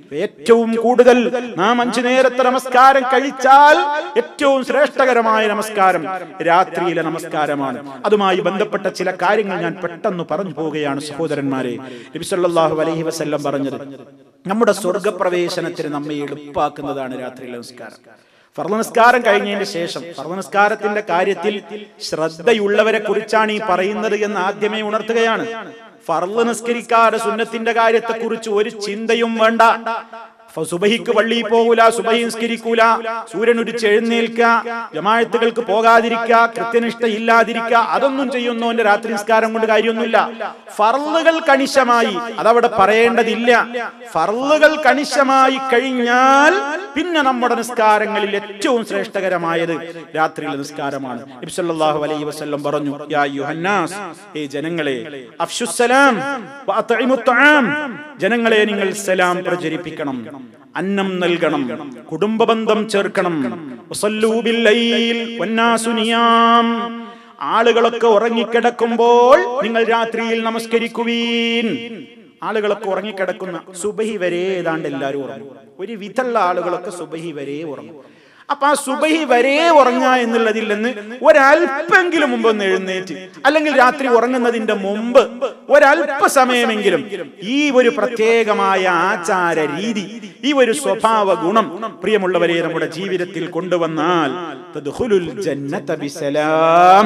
ഏറ്റവും കൂടുതൽ നാം അഞ്ചു നേരത്തെ നമസ്കാരം കഴിച്ചാൽ ഏറ്റവും ശ്രേഷ്ഠകരമായ നമസ്കാരം രാത്രിയിലെ നമസ്കാരമാണ്. അതുമായി ബന്ധപ്പെട്ട ചില കാര്യങ്ങൾ ഞാൻ പെട്ടെന്ന് പറഞ്ഞു പോവുകയാണ് സഹോദരന്മാരെ. നബി സല്ലല്ലാഹു അലൈഹി വസല്ലം പറഞ്ഞത് നമ്മുടെ സ്വർഗപ്രവേശനത്തിന് നമ്മെ എളുപ്പാക്കുന്നതാണ് രാത്രിയിലെ നമസ്കാരം. ഫർള് നിസ്കാരം കഴിഞ്ഞതിന് ശേഷം ഫർള് നിസ്കാരത്തിന്റെ കാര്യത്തിൽ ശ്രദ്ധയുള്ളവരെ കുറിച്ചാണ് ഈ പറയുന്നത് എന്ന് ആദ്യമേ ഉണർത്തുകയാണ്. ഫർള് നിസ്കരിക്കാതെ സുന്നത്തിന്റെ കാര്യത്തെ കുറിച്ച് ഒരു ചിന്തയും വേണ്ട. സുബഹിക്ക് പള്ളിയിൽ പോകൂല, സുബഹി നിസ്കരിക്കൂല, സൂര്യൻ ഉദിച്ച് എഴുന്നേൽക്കുക, ജമാഅത്തുകൾക്ക് പോകാതിരിക്കുക, കൃത്യനിഷ്ഠ ഇല്ലാതിരിക്കുക, അതൊന്നും ചെയ്യുന്നവന്റെ രാത്രി നിസ്കാരം കൊണ്ട് കാര്യമൊന്നുമില്ല. ഫർളുകൾ കണിശമായി അതവിടെ പറയേണ്ടതില്ല. ഫർളുകൾ കണിശമായി കഴിഞ്ഞാൽ പിന്നെ നമ്മുടെ നിസ്കാരങ്ങളിൽ ഏറ്റവും ശ്രേഷ്ഠകരമായത് രാത്രിയിലെ നിസ്കാരമാണ്. നബി സല്ലല്ലാഹു അലൈഹി വസല്ലം പറഞ്ഞു, യാ അയ്യുഹന്നാസ്, ഏ ജനങ്ങളെ, അഫ്ശുസ്സലാം വഅത്ഇമുത് തആം, ജനങ്ങളെ നിങ്ങൾ സലാം പ്രചരിപ്പിക്കണം, അന്നം നൽകണം, കുടുംബബന്ധം ചേർക്കണം. വസല്ലൂ ബില്ലൈൽ വന്നാസു നിയാം, ആളുകളൊക്കെ ഉറങ്ങിക്കിടക്കുമ്പോൾ നിങ്ങൾ രാത്രിയിൽ നമസ്കരിക്കുവീൻ. ആളുകളൊക്കെ ഉറങ്ങിക്കിടക്കുന്ന സുബഹി വരെ ഏതാണ്ട് എല്ലാവരും ഉറങ്ങും. ഒരു വിധമുള്ള ആളുകളൊക്കെ സുബഹി വരെ ഉറങ്ങും. അപ്പൊ ആ സുബഹി വരെ ഉറങ്ങുക എന്നുള്ളതിൽ നിന്ന് ഒരല്പെങ്കിലും മുമ്പ് ഒന്ന് എഴുന്നേറ്റ്, അല്ലെങ്കിൽ രാത്രി ഉറങ്ങുന്നതിന്റെ മുമ്പ് ഒരല്പസമയമെങ്കിലും ഈ ഒരു പ്രത്യേകമായ ആചാര രീതി, ഈ ഒരു സ്വഭാവ ഗുണം പ്രിയമുള്ളവരെ നമ്മുടെ ജീവിതത്തിൽ കൊണ്ടുവന്നാൽ തദ്ഖുലുൽ ജന്നത ബിസലാം,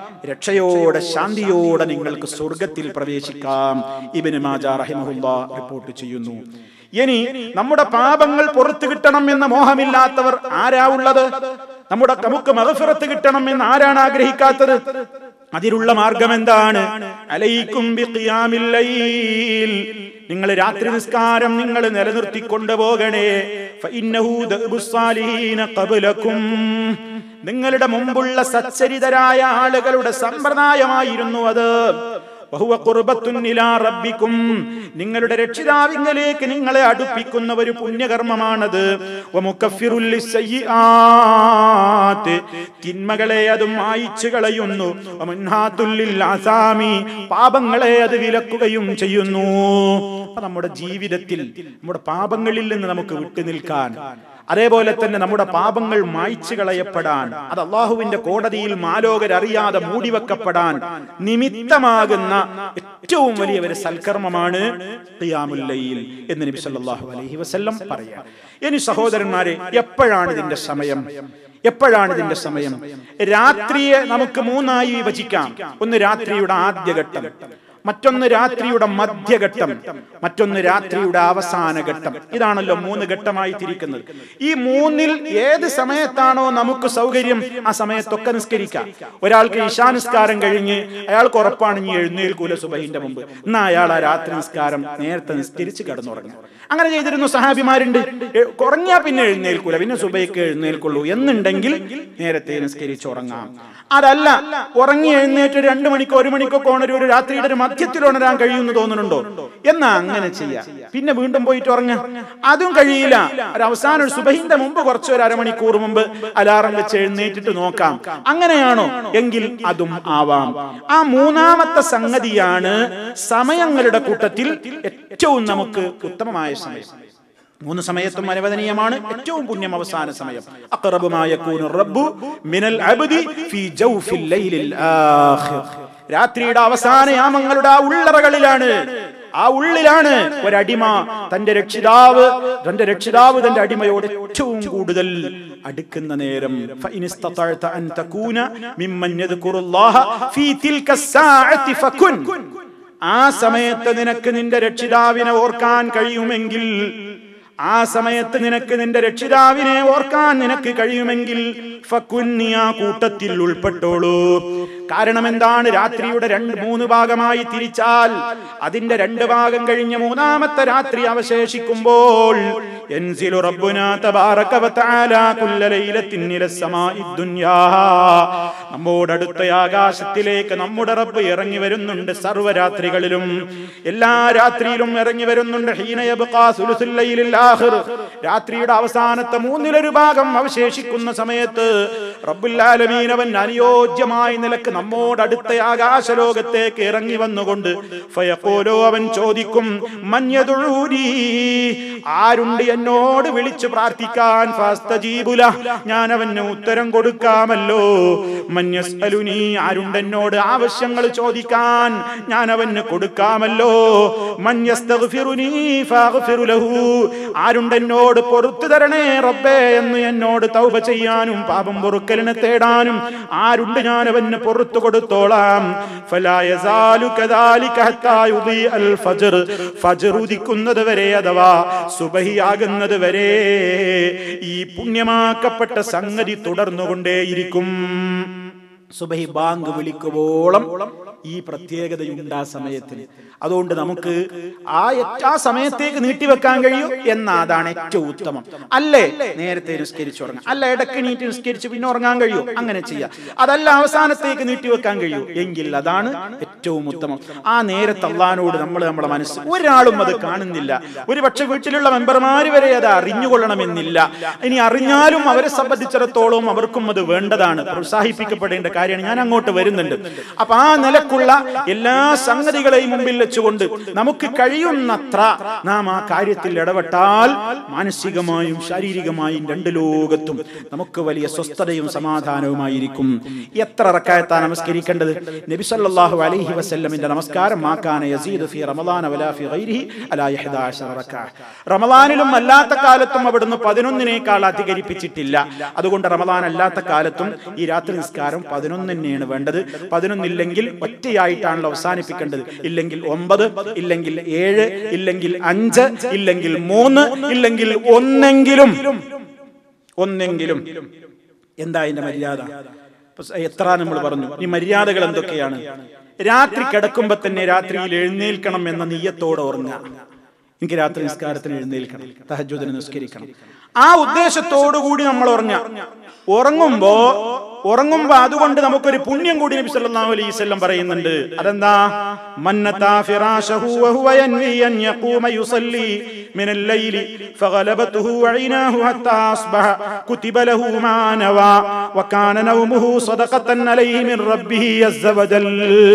രക്ഷയോടെ ശാന്തിയോടെ നിങ്ങൾക്ക് സ്വർഗത്തിൽ പ്രവേശിക്കാം. ഇബ്നു മാജാ റഹിമഹുല്ലാഹ് റിപ്പോർട്ട് ചെയ്യുന്നു. ഇനി നമ്മുടെ പാപങ്ങൾ പുറത്തു കിട്ടണം എന്ന മോഹമില്ലാത്തവർ ആരാ ഉള്ളത്? നമ്മുടെ നമുക്ക് മഗ്ഫിറത്ത് കിട്ടണം എന്ന് ആരാണ് ആഗ്രഹിക്കാത്തത്? അതിനുള്ള മാർഗം എന്താണ്? അലൈക്കും ബിഖിയാമിൽ ലൈൽ, നിങ്ങൾ രാത്രി നിസ്കാരം നിങ്ങൾ നിലനിർത്തിക്കൊണ്ടു പോകണേ. ഫഇന്നഹു ദഅബുസ് സാലിഹീന ഖബ്ലകും, നിങ്ങളുടെ മുമ്പുള്ള സച്ചരിതരായ ആളുകളുടെ സമ്പ്രദായമായിരുന്നു അത്. വഹുവ ഖുർബത്തുൻ ഇലാ റബ്ബിക്കും, നിങ്ങളുടെ രക്ഷിതാവിങ്കലേക്ക് നിങ്ങളെ അടുപ്പിക്കുന്ന ഒരു പുണ്യകർമ്മമാണത്. വമുകഫിറുൽ ലിസ്സയ്യിആത്ത്, തിന്മകളെ അത് മായിച്ചു കളയുന്നു. വമുൻഹാതുൽ ലിൽ ആസാമി, പാപങ്ങളെ അത് വിലക്കുകയും ചെയ്യുന്നു. അപ്പോൾ നമ്മുടെ ജീവിതത്തിൽ നമ്മുടെ പാപങ്ങളിൽ നിന്ന് നമുക്ക് വിട്ടുനിൽക്കാൻ, അതേപോലെ തന്നെ നമ്മുടെ പാപങ്ങൾ മായ്ച്ചു കളയപ്പെടാൻ, അത് അള്ളാഹുവിന്റെ കോടതിയിൽ മാലോകരറിയാതെ മൂടിവെക്കപ്പെടാൻ നിമിത്തമാകുന്ന ഏറ്റവും വലിയ ഒരു സൽക്കർമ്മമാണ് ഖിയാമുൽ ലൈൽ എന്ന് നബി സല്ലല്ലാഹു അലൈഹി വസല്ലം പറയാം. ഇനി സഹോദരന്മാരെ, എപ്പോഴാണ് ഇതിന്റെ സമയം? എപ്പോഴാണ് ഇതിന്റെ സമയം? രാത്രിയെ നമുക്ക് മൂന്നായി വിഭജിക്കാം. ഒന്ന് രാത്രിയുടെ ആദ്യഘട്ടം, മറ്റൊന്ന് രാത്രിയുടെ മധ്യഘട്ടം, മറ്റൊന്ന് രാത്രിയുടെ അവസാന ഘട്ടം. ഇതാണല്ലോ മൂന്ന് ഘട്ടമായി തിരിക്കുന്നത്. ഈ മൂന്നിൽ ഏത് സമയത്താണോ നമുക്ക് സൗകര്യം ആ സമയത്തൊക്കെ നിസ്കരിക്കാം. ഒരാൾക്ക് ഇശാ നിസ്കാരം കഴിഞ്ഞ് അയാൾക്ക് ഉറപ്പാണ് ഇനി എഴുന്നേൽക്കൂല സുബഹിന്റെ മുമ്പ്, എന്നാ അയാൾ ആ രാത്രി നിസ്കാരം നേരത്തെ നിസ്കരിച്ച് കിടന്നുറങ്ങും. അങ്ങനെ ചെയ്തിരുന്നു സഹാബിമാരുണ്ട്. ഉറങ്ങിയാ പിന്നെ എഴുന്നേൽക്കൂല, പിന്നെ സുബഹിക്ക് എഴുന്നേൽക്കുള്ളൂ എന്നുണ്ടെങ്കിൽ നേരത്തെ നിസ്കരിച്ച് ഉറങ്ങാം. അതല്ല, ഉറങ്ങി എഴുന്നേറ്റ് രണ്ടു മണിക്കോ ഒരു മണിക്കോ ഉണരും, ഒരു രാത്രിയുടെ ഒരു മധ്യത്തിൽ ഉണരാൻ കഴിയുമെന്ന് തോന്നുന്നുണ്ടോ? എന്നാ അങ്ങനെ ചെയ്യാം. പിന്നെ വീണ്ടും പോയിട്ട് ഉറങ്ങാം. അതും കഴിയില്ല, ഒരു അവസാനം ഒരു സുബഹിന്റെ മുമ്പ് കുറച്ച് ഒരു അരമണിക്കൂർ മുമ്പ് അലാറം വെച്ച് എഴുന്നേറ്റിട്ട് നോക്കാം. അങ്ങനെയാണോ എങ്കിൽ അതും ആവാം. ആ മൂന്നാമത്തെ സംഗതിയാണ് സമയങ്ങളുടെ കൂട്ടത്തിൽ ഏറ്റവും നമുക്ക് ഉത്തമമായ സമയം. മൂന്ന് സമയത്തും അനുവദനീയമാണ്. ഏറ്റവും പുണ്യം അവസാന സമയം. അഖറബു മാ യകൂനു റബ്ബു മിനൽ അബ്ദി ഫീ ജൗഫിൽ ലൈലിൽ ആഖിർ, രാത്രിയുടെ അവസാന യാമങ്ങളുടെ ആ ഉള്ളറകളിലാണ്, ആ ഉള്ളിലാണ് ഒരടിമ തന്റെ രക്ഷിതാവ് തന്റെ രക്ഷിതാവ് തന്റെ അടിമയോട് ഏറ്റവും കൂടുതൽ അടുക്കുന്ന നേരം. ഫഇൻ ഇസ്തതഅത അൻ തകൂന മിമ്മൻ യദ്കുറുല്ലാഹ ഫീ തിൽക സാഅതി ഫകുൻ, ആ സമയത്ത് നിനക്ക് നിന്റെ രക്ഷിതാവിനെ ഓർക്കാൻ കഴിയുമെങ്കിൽ, ആ സമയത്ത് നിനക്ക് നിന്റെ രക്ഷിതാവിനെ ഓർക്കാൻ നിനക്ക് കഴിയുമെങ്കിൽ ഫകുൻ, നീ ആ കൂട്ടത്തിൽ ഉൾപ്പെട്ടോളൂ. കാരണം എന്താണ്? രാത്രിയുടെ രണ്ട് മൂന്ന് ഭാഗമായി തിരിച്ചാൽ അതിന്റെ രണ്ട് ഭാഗം കഴിഞ്ഞ് മൂന്നാമത്തെ രാത്രി അവശേഷിക്കുമ്പോൾ യൻസിലു റബ്ബുനാ തബാറക വതആല കുല്ല ലൈലത്തിൻ ഇലസ് സമാഇ ദുനിയാ. നമ്മോട് അടുത്ത ആകാശത്തിലേക്ക് നമ്മുടെ റബ്ബ് ഇറങ്ങി വരുന്നുണ്ട് സർവ്വരാത്രികളിലും. എല്ലാ രാത്രിയിലും ഇറങ്ങി വരുന്നുണ്ട്. ഹീന യബ്ഖാ സുലുസുൽ ലൈലിൽ ആഖിർ, രാത്രിയുടെ അവസാനത്തെ മൂന്നിലൊരു ഭാഗം അവശേഷിക്കുന്ന സമയത്ത് റബ്ബുൽ ആലമീൻ അവൻ അനുയോജ്യമായ നിലക്ക് നമ്മോട് അടുത്ത ആകാശലോകത്തേക്ക് ഇറങ്ങി വന്നുകൊണ്ട് ഫയഖൂലു, അവൻ ചോദിക്കും, മൻ യദഊനി, ആരുണ്ട് എന്നോട് വിളിച്ചു പ്രാർത്ഥിക്കാൻ, ഫസ്തജീബു ലഹ്, ഞാൻ അവന് ഉത്തരം കൊടുക്കാമല്ലോ. മൻ യസ്അലുനി, ആരുണ്ട് എന്നോട് ആവശ്യങ്ങൾ ചോദിക്കാൻ, ഞാൻ അവന് കൊടുക്കാമല്ലോ. മൻ യസ്തഗ്ഫിറുനി ഫഅഗ്ഫിറു ലഹു, ആരുണ്ട് എന്നോട് പൊറുത്തു തരണേ റബ്ബേ എന്ന് എന്നോട് തൗബ ചെയ്യാനും പാപം പൊറുക്കലിനെ തേടാനും ആരുണ്ട്, ഞാൻ അവന് പൊറുത്തു കൊടുത്തോളാം. ഫലാ യസാലു കദാലിക ഹത്താ യുദിഅൽ ഫജ്ർ, ഫജ്ർ ഉദിക്കുന്നത് വരെ അഥവാ സുബഹിയാകുന്നത് വരെ ഈ പുണ്യമാക്കപ്പെട്ട സംഗതി തുടർന്നുകൊണ്ടേയിരിക്കും. സുബഹി ബാങ്ക് വിളിക്കുവോളം ഈ പ്രത്യേകതയുണ്ട് ആ സമയത്തിന്. അതുകൊണ്ട് നമുക്ക് ആ ആ സമയത്തേക്ക് നീട്ടിവെക്കാൻ കഴിയൂ എന്ന അതാണ് ഏറ്റവും ഉത്തമം. അല്ലേ നേരത്തെ നിസ്കരിച്ചു ഉറങ്ങാം, അല്ല ഇടയ്ക്ക് നീട്ടി നിസ്കരിച്ച് പിന്നെ ഉറങ്ങാൻ കഴിയൂ, അങ്ങനെ ചെയ്യാം. അതല്ല അവസാനത്തേക്ക് നീട്ടിവെക്കാൻ കഴിയൂ എങ്കിൽ അതാണ് ഏറ്റവും ഉത്തമം. ആ നേരത്തെ അള്ളാഹിനോട് നമ്മൾ നമ്മളെ മനസ്സ്, ഒരാളും അത് കാണുന്നില്ല. ഒരു പക്ഷെ വീട്ടിലുള്ള മെമ്പർമാര് വരെ അത് അറിഞ്ഞുകൊള്ളണമെന്നില്ല. ഇനി അറിഞ്ഞാലും അവരെ സംബന്ധിച്ചിടത്തോളം അവർക്കും അത് വേണ്ടതാണ്, പ്രോത്സാഹിപ്പിക്കപ്പെടേണ്ട കാര്യമാണ്. ഞാൻ അങ്ങോട്ട് വരുന്നുണ്ട്. അപ്പൊ ആ നിലക്കുള്ള എല്ലാ സംഗതികളെയും മുമ്പിൽ വെച്ചുകൊണ്ട് നമുക്ക് കഴിയുന്നത്ര നാം ആ കാര്യത്തിൽ ഇടപെട്ടാൽ മാനസികമായും ശാരീരികമായും രണ്ട് ലോകത്തും നമുക്ക് വലിയ സ്വസ്ഥതയും സമാധാനവുമായിരിക്കും. എത്ര റക്അത്താണ് നമസ്കരിക്കേണ്ടത്? നബി സല്ലല്ലാഹു അലൈഹി വസല്ലമിന്റെ നമസ്കാരം മാ കാന യസീദു ഫീ റമളാന വലാ ഫീ ഗൈരിഹി അലാ ഇഹ്ദാഅശറ റക്അ, റമളാനിലും അല്ലാത്ത കാലത്തും അവിടുന്ന് പതിനൊന്നിനേക്കാൾ അധികരിപ്പിച്ചിട്ടില്ല. അതുകൊണ്ട് റമളാൻ അല്ലാത്ത കാലത്തും ഈ രാത്രി നിസ്കാരം പതിനൊന്ന് തന്നെയാണ് വേണ്ടത്. പതിനൊന്നില്ലെങ്കിൽ ഒറ്റയായിട്ടാണല്ലോ അവസാനിപ്പിക്കേണ്ടത്. ഇല്ലെങ്കിൽ ഒമ്പത്, ഇല്ലെങ്കിൽ ഏഴ്, ഇല്ലെങ്കിൽ അഞ്ച്, ഇല്ലെങ്കിൽ മൂന്ന്, ഇല്ലെങ്കിൽ ഒന്നെങ്കിലും ഒന്നെങ്കിലും എന്താ അതിന്റെ മര്യാദ? എത്ര നമ്മൾ പറഞ്ഞു. ഈ മര്യാദകൾ എന്തൊക്കെയാണ്? രാത്രി കിടക്കുമ്പോ തന്നെ രാത്രിയിൽ എഴുന്നേൽക്കണം എന്ന നിയ്യത്തോടെ ഉറങ്ങുക. എനിക്ക് രാത്രി നിസ്കാരത്തിന് എഴുന്നേൽക്കണം, തഹജ്ജുദിന് നിസ്കരിക്കണം, ആ ഉദ്ദേശത്തോടു കൂടി നമ്മൾ ഉറങ്ങാം. ഉറങ്ങുമ്പോ ഉറങ്ങുമ്പോ അതുകൊണ്ട് നമുക്കൊരു പുണ്യം കൂടി നബി സല്ലല്ലാഹു അലൈഹി വസല്ലം പറയുന്നുണ്ട്. അതെന്താ? മന്നതാ ഫിറാശഹു വഹുവ യൻവി അൻ യഖൂമ യുസല്ലി മിനൽ ലൈലി ഫഗലബതുഹു വഇനാഹു ഹത്താ അസ്ബഹ കുതിബ ലഹു മാ നവാ വകാന നൗമുഹു സദഖതൻ അലൈഹി മിൻ റബ്ബിഹി അസ്സ വജൽ.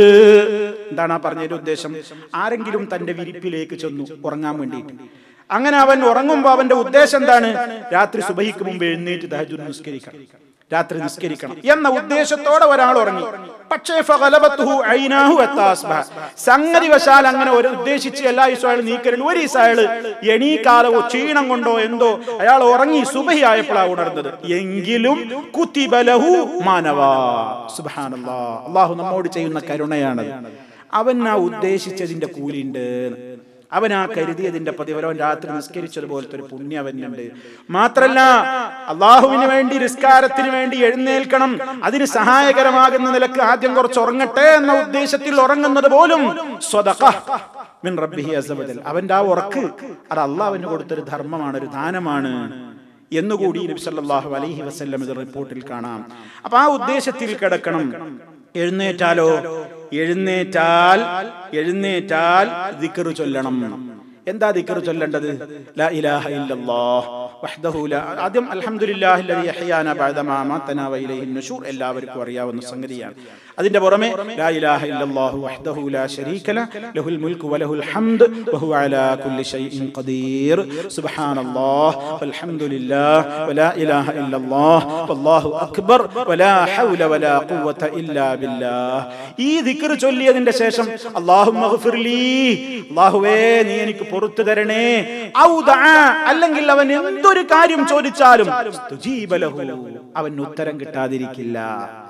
എന്താണ് ആ പറഞ്ഞതിന്റെ ഉദ്ദേശം? ആരെങ്കിലും തന്റെ വിരിപ്പിലേക്ക് ചെന്നു ഉറങ്ങാൻ വേണ്ടിയിട്ട്, അങ്ങനെ അവൻ ഉറങ്ങുമ്പോ അവന്റെ ഉദ്ദേശം എന്താണ്? രാത്രി സുബഹിക്ക് മുമ്പ് എഴുന്നേറ്റ് തഹജ്ജുദ് നിസ്കരിക്കണം, രാത്രി നിസ്കരിക്കണം എന്ന ഉദ്ദേശത്തോടെ ഒരാൾ ഉറങ്ങി. പക്ഷേ ഫഗലബതുഹു ഐനാഹു ഹത്താ അസ്ബഹ, സംഗതി വശാൽ അങ്ങനെ ഒരു ഉദ്ദേശിച്ച് എല്ലാ ഇസ്രായേൽ നീക്കരുത്. ഒരു ഇസ്രായേൽ എണീക്കാലോ ക്ഷീണം കൊണ്ടോ എന്തോ അയാൾ ഉറങ്ങി, സുബഹി ആയപ്പോഴാണ് ഉണർന്നത്. എങ്കിലും കുതിബ ലഹു മാ നവാ. സുബ്ഹാനല്ലാഹ്, അല്ലാഹു നമ്മോട് ചെയ്യുന്ന കരുണയാണ്. അവൻ ആ ഉദ്ദേശിച്ചതിന്റെ കൂലിയുണ്ട്, അവൻ ആ കരുതിയതിന്റെ പ്രതിഫലം രാത്രി നിസ്കരിച്ചതുപോലത്തെ ഒരു പുണ്യം അവനുണ്ട്. മാത്രല്ല അള്ളാഹുവിന് വേണ്ടി നിസ്കാരത്തിന് വേണ്ടി എഴുന്നേൽക്കണം, അതിന് സഹായകരമാകുന്ന നിലക്ക് ആദ്യം കുറച്ച് ഉറങ്ങട്ടെ എന്ന ഉദ്ദേശത്തിൽ ഉറങ്ങുന്നത് പോലും സ്വദഖ മിൻ റബ്ബിഹി അസ്സ വജൽ, അവന്റെ ആ ഉറക്ക് അത് അള്ളാഹുവിന് കൊടുത്തൊരു ധർമ്മമാണ്, ഒരു ദാനമാണ് എന്നുകൂടി നബി സല്ലല്ലാഹു അലൈഹി വസല്ലം ഇത് റിപ്പോർട്ടിൽ കാണാം. അപ്പൊ ആ ഉദ്ദേശത്തിൽ കിടക്കണം. എഴുന്നേറ്റാലോ? എഴുന്നേറ്റാൽ എഴുന്നേറ്റാൽ ദിക്ർ ചൊല്ലണം. എന്താ ദിക്ർ ചൊല്ലേണ്ടത്? ലാ ഇലാഹ ഇല്ലല്ലാഹ് വഹ്ദഹു ലാ, ആദ്യം അൽഹംദുലില്ലാഹി അല്ലദീ അഹ്യാനാ ബഅദ മാ അമാതനാ വഇലൈഹിൻ നുശൂർ, എല്ലാവർക്കും അറിയാവുന്ന സംഗതിയാണ്. അതിന്റെ പുറമെ ലാ ഇലാഹ ഇല്ലല്ലാഹു വഹ്ദഹു ലാ ശരീക ലഹു ലഹുൽ മുൽക്കു വലഹുൽ ഹംദ് വഹുവ അലാ കുല്ലി ഷൈഇൻ ഖദീർ, സുബ്ഹാനല്ലാഹ് വൽഹംദുലില്ലാഹ് വലാ ഇലാഹ ഇല്ലല്ലാഹ് വല്ലാഹു അക്ബർ വലാ ഹൗല വലാ ഖുവത ഇല്ലാ ബില്ലാഹ്. ഈ ദിക്ർ ചൊല്ലിയതിന്റെ ശേഷം അല്ലാഹുമ്മ ഗ്ഫിർലി, അല്ലാഹുവേ നീ എനിക്ക് പുറത്തു തരണേ, ഔ ദഅ, അല്ലെങ്കിൽ അവൻ എന്തൊരു കാര്യം ചോദിച്ചാലും അവൻ ഉത്തരം കിട്ടാതിരിക്കില്ല.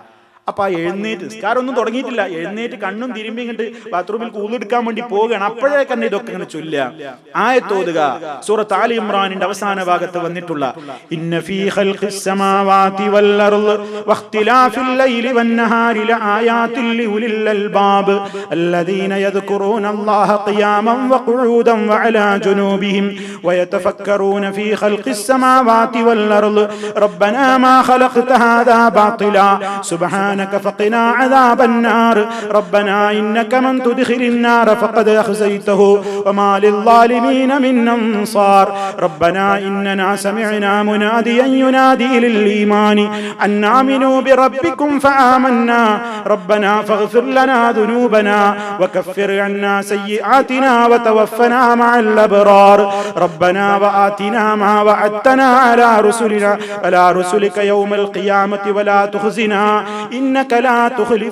അപ്പൊ ആ എഴുന്നേറ്റ് നിസ്കാരം ഒന്നും തുടങ്ങിയിട്ടില്ല, എഴുന്നേറ്റ് കണ്ണും തിരുമ്പി ഇങ്ങോട്ട് ബാത്റൂമിൽ കൂളെടുക്കാൻ വേണ്ടി പോവുകയാണ്. അപ്പോഴേ തന്നെ ഇതൊക്കെ ഇങ്ങനെ ചൊല്ലുക, ആയത്തോതുക. സൂറത്ത് ആൽ ഇംറാനിന്റെ അവസാന ഭാഗത്ത് വന്നിട്ടുള്ള ഇന്ന ഫീ ഖൽഖിസ് സമാവാതി വൽ അർള് വഖ്തിലാഫിൽ ലൈലി വൻ നഹാരി ലആയാതിൻ ലിഉലിൽ അൽബാബ് അല്ലദീന യദ്കുറൂനല്ലാഹ ഖിയാമൻ വഖുഊദൻ വഅലാ ജുനൂബിഹിം വയതഫക്കറൂന ഫീ ഖൽഖിസ് സമാവാതി വൽ അർള് റബ്ബനാ മാ ഖലഖ്ത ഹാദാ ബാതിലാ സുബ്ഹാന فقنا عذاب النار ربنا إنك من تدخل النار فقد أخزيته وما للظالمين من أنصار ربنا إننا سمعنا مناديا ينادي للإيمان أن آمنوا بربكم فآمنا ربنا فاغفر لنا ذنوبنا وكفر عنا سيئاتنا وتوفنا مع الأبرار ربنا وآتنا ما وعدتنا على رسلنا على رسلك يوم القيامة ولا تخزنا إنك لا تخلف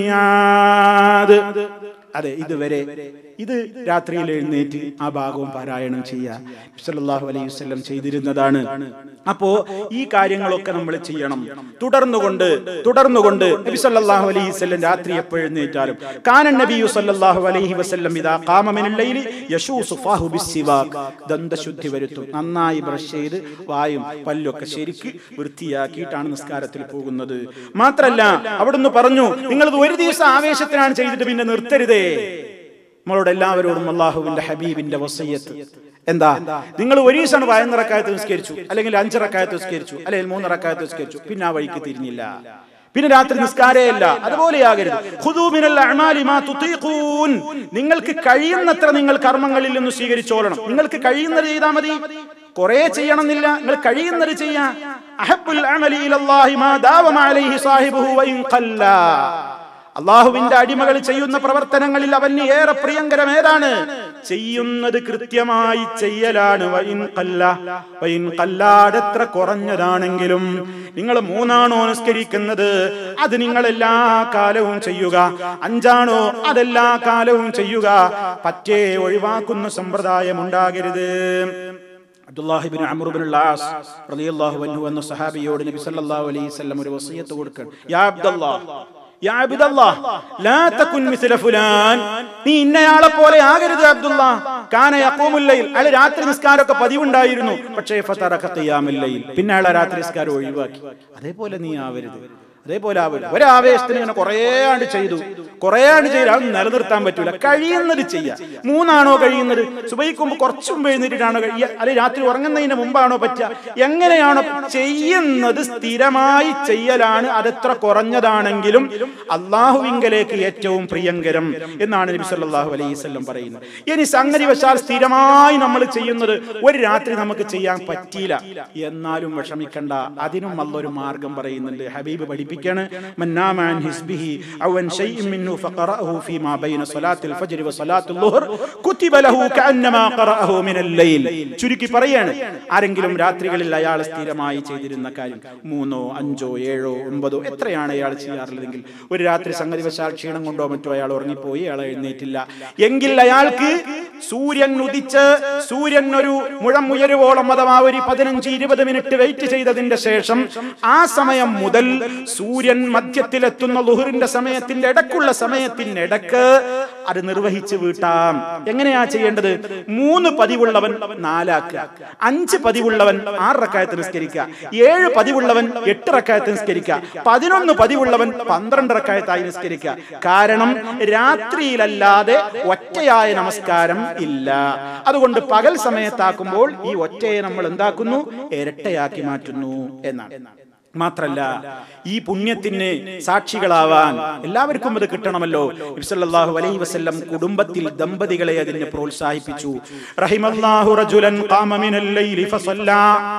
الميعاد. അതെ, ഇതുവരെ ഇത് രാത്രിയിൽ എഴുന്നേറ്റ് ആ ഭാഗവും പാരായണം ചെയ്യുക സല്ലല്ലാഹു അലൈഹി വസല്ലം ചെയ്തിരുന്നതാണ്. അപ്പോ ഈ കാര്യങ്ങളൊക്കെ നമ്മൾ ചെയ്യണം. തുടർന്നുകൊണ്ട് തുടർന്നുകൊണ്ട് നബി സല്ലല്ലാഹു അലൈഹി വസല്ലം രാത്രി എപ്പോൾ എഴുന്നേറ്റാലും കാന നബിയു സല്ലല്ലാഹു അലൈഹി വസല്ലം ഇദാ ഖാമ മിനൽ ലൈലി യശൂസു ഫഹു ബിസ്സിവാക്, ദന്തശുദ്ധി വരുത്തും, നന്നായി ബ്രഷ് ചെയ്ത് വായും പല്ലൊക്കെ ശരിക്ക് വൃത്തിയാക്കിയിട്ടാണ് നിസ്കാരത്തിൽ പോകുന്നത്. മാത്രല്ല അവിടുന്ന് പറഞ്ഞു, നിങ്ങളിത് ഒരു ദിവസം ആവേശത്തിനാണ് ചെയ്തിട്ട് പിന്നെ നിർത്തരുതേ. നമ്മളോട് എല്ലാവരോടും അല്ലാഹുവിന്റെ ഹബീബിന്റെ വസിയ്യത്ത് എന്താ? നിങ്ങൾ ഒരു ദിവസം പതിനൊന്ന് റക്അത്ത് നിസ്കരിച്ചു, അല്ലെങ്കിൽ അഞ്ച് റക്അത്ത് നിസ്കരിച്ചു, അല്ലെങ്കിൽ മൂന്ന് റക്അത്ത് നിസ്കരിച്ചു, പിന്നെ ആ വഴിക്ക് തിരിഞ്ഞില്ല, പിന്നെ രാത്രി നിസ്കാരമല്ല. അതുപോലെയാകരുത്. ഖുദൂ മിനൽ അഅമാലി മാ തുതീഖൂൻ, നിങ്ങൾക്ക് കഴിയുന്നത്ര നിങ്ങൾ കർമ്മങ്ങളിൽ നിന്ന് സ്വീകരിച്ചോളണം. നിങ്ങൾക്ക് കഴിയുന്നത് ചെയ്താൽ മതി, കുറെ ചെയ്യണമെന്നില്ല, നിങ്ങൾ കഴിയുന്നത് ചെയ്യാ. അഹബ്ബുൽ അമലി ഇലല്ലാഹി മാ ദാവമ അലൈഹി സാഹിബുഹു വഇൻ ഖല്ല, അള്ളാഹുവിന്റെ അടിമകൾ ചെയ്യുന്ന പ്രവർത്തനങ്ങളിൽ അവന് ഏറെ പ്രിയങ്കരം ഏതാണ്? ചെയ്യുന്നത് കൃത്യമായി ചെയ്യലാണ്. വഇൻ ഖല്ല, വഇൻ ഖല്ല, എത്ര കുറഞ്ഞതാണെങ്കിലും നിങ്ങൾ മൂന്നാണോ നിസ്കരിക്കുന്നത്, അത് നിങ്ങൾ എല്ലാ കാലവും ചെയ്യുക. അഞ്ചാണോ, അതെല്ലാ കാലവും ചെയ്യുക. പറ്റേ ഒഴിവാക്കുന്ന സമ്പ്രദായം ഉണ്ടാകരുത്. Abdullahi ibn Amr ibn al As റളിയല്ലാഹു അൻഹു എന്ന സഹാബിയോട് നബി സല്ലല്ലാഹു അലൈഹി വസല്ലം ഒരു വസിയത്ത് കൊടുക്കാൻ, യാ അബ്ദുല്ലാഹ്, യാ അബ്ദുല്ലാഹ്, ലാ തകുൻ മിസ്ല ഫുലാൻ, നീ ഇന്നയാളെ പോലെ ആകരുത് അബ്ദുല്ലാഹ്. കാന യഖൂമുൽ ലൈൽ, അയാൾ രാത്രി നിസ്കാരമൊക്കെ പതിവുണ്ടായിരുന്നു, പക്ഷേ ഫതറക ഖിയാമുൽ ലൈൽ, പിന്നെ അയാൾ രാത്രി നിസ്കാരം ഒഴിവാക്കി. അതേപോലെ നീ ആവരുത്. അതേപോലെ ആവരുത്. ഒരാവേശത്തിന് ഇങ്ങനെ കുറേ ആണ്ട് ചെയ്തു, കുറേ ആണ്ട് ചെയ്ത് അത് നിലനിർത്താൻ പറ്റൂല. കഴിയുന്നത് ചെയ്യാം. മൂന്നാണോ കഴിയുന്നത്, സുബഹിക്കുമ്പ് കുറച്ചു മുമ്പ് എഴുന്നേറ്റിട്ടാണോ കഴിയുക, അല്ലെങ്കിൽ രാത്രി ഉറങ്ങുന്നതിന് മുമ്പാണോ പറ്റുക, എങ്ങനെയാണോ ചെയ്യുന്നത് സ്ഥിരമായി ചെയ്യലാണ്. അതെത്ര കുറഞ്ഞതാണെങ്കിലും അള്ളാഹുവിങ്കലേക്ക് ഏറ്റവും പ്രിയങ്കരം എന്നാണ് നബി സല്ലല്ലാഹു അലൈഹി വസല്ലം പറയുന്നത്. ഇനി സംഗതി വശാൽ സ്ഥിരമായി നമ്മൾ ചെയ്യുന്നത് ഒരു രാത്രി നമുക്ക് ചെയ്യാൻ പറ്റിയില്ല, എന്നാലും വിഷമിക്കണ്ട. അതിനും അള്ളൊരു മാർഗം പറയുന്നുണ്ട്. ഹബീബ് പഠിപ്പിക്കാണ്, മൻ നാമ അൻ ഹിസ്ബിഹി ഔ അൻ ശൈഇൻ മിൻഹു ഫഖറഅഹു ഫീമാ ബൈന സ്വലാത്തിൽ ഫജ്ർ വ സ്വലാത്തുൽ ളുഹർ കുതിബ ലഹു കഅന്നമാ ഖറഅഹു മിനൽ ലൈൽ. ചുരുക്കി പറയാണ്, ആരെങ്കിലും രാത്രികളിൽ അയാൾ സ്ഥിരമായി ചെയ്തിരുന്ന കാര്യം മൂന്നോ അഞ്ചോ ഏഴോ ഒമ്പതോ എത്രയാണ് അയാൾ ചെയ്യാറുള്ളതെങ്കിൽ, ഒരു രാത്രി സംഗതി വശാൽ ക്ഷീണം കൊണ്ടോ മറ്റോ അയാൾ ഉറങ്ങിപ്പോയി, അയാൾ എഴുന്നേറ്റില്ല എങ്കിൽ അയാൾക്ക് സൂര്യൻ ഉദിച്ച് സൂര്യൻ ഒരു മുഴം ഉയരുവോളം, അഥവാ ഒരു പതിനഞ്ച് ഇരുപത് മിനിറ്റ് വെയിറ്റ് ചെയ്തതിന്റെ ശേഷം ആ സമയം മുതൽ സൂര്യൻ മധ്യത്തിലെത്തുന്ന ളുഹറിന്റെ സമയത്തിന്റെ ഇടക്കുള്ള സമയത്തിനിടക്ക് അത് നിർവഹിച്ച് വീട്ടാം. എങ്ങനെയാ ചെയ്യേണ്ടത്? മൂന്ന് പതിവുള്ളവൻ നാലാക്കുക, അഞ്ച് പതിവുള്ളവൻ ആറ് റക്അത്ത് നിസ്കരിക്കുക, ഏഴ് പതിവുള്ളവൻ എട്ട് റക്അത്ത് നിസ്കരിക്കുക, പതിനൊന്ന് പതിവുള്ളവൻ പന്ത്രണ്ട് റക്അത്തായി നിസ്കരിക്കുക. കാരണം രാത്രിയിലല്ലാതെ ഒറ്റയായ നമസ്കാരം ഇല്ല. അതുകൊണ്ട് പകൽ സമയത്താക്കുമ്പോൾ ഈ ഒറ്റയെ നമ്മൾ എന്താക്കുന്നു? ഇരട്ടയാക്കി മാറ്റുന്നു എന്നാണ്. മാത്രല്ല, ഈ പുണ്യത്തിന് സാക്ഷികളാവാൻ എല്ലാവർക്കും അത് കിട്ടണമല്ലോ. നബി സല്ലല്ലാഹു അലൈഹി വസല്ലം കുടുംബത്തിൽ ദമ്പതികളെ അതിനെ പ്രോത്സാഹിപ്പിച്ചു. റഹിമല്ലാഹു റജുലൻ ഖാമ മിനൽ ലൈലി ഫസല്ലാ,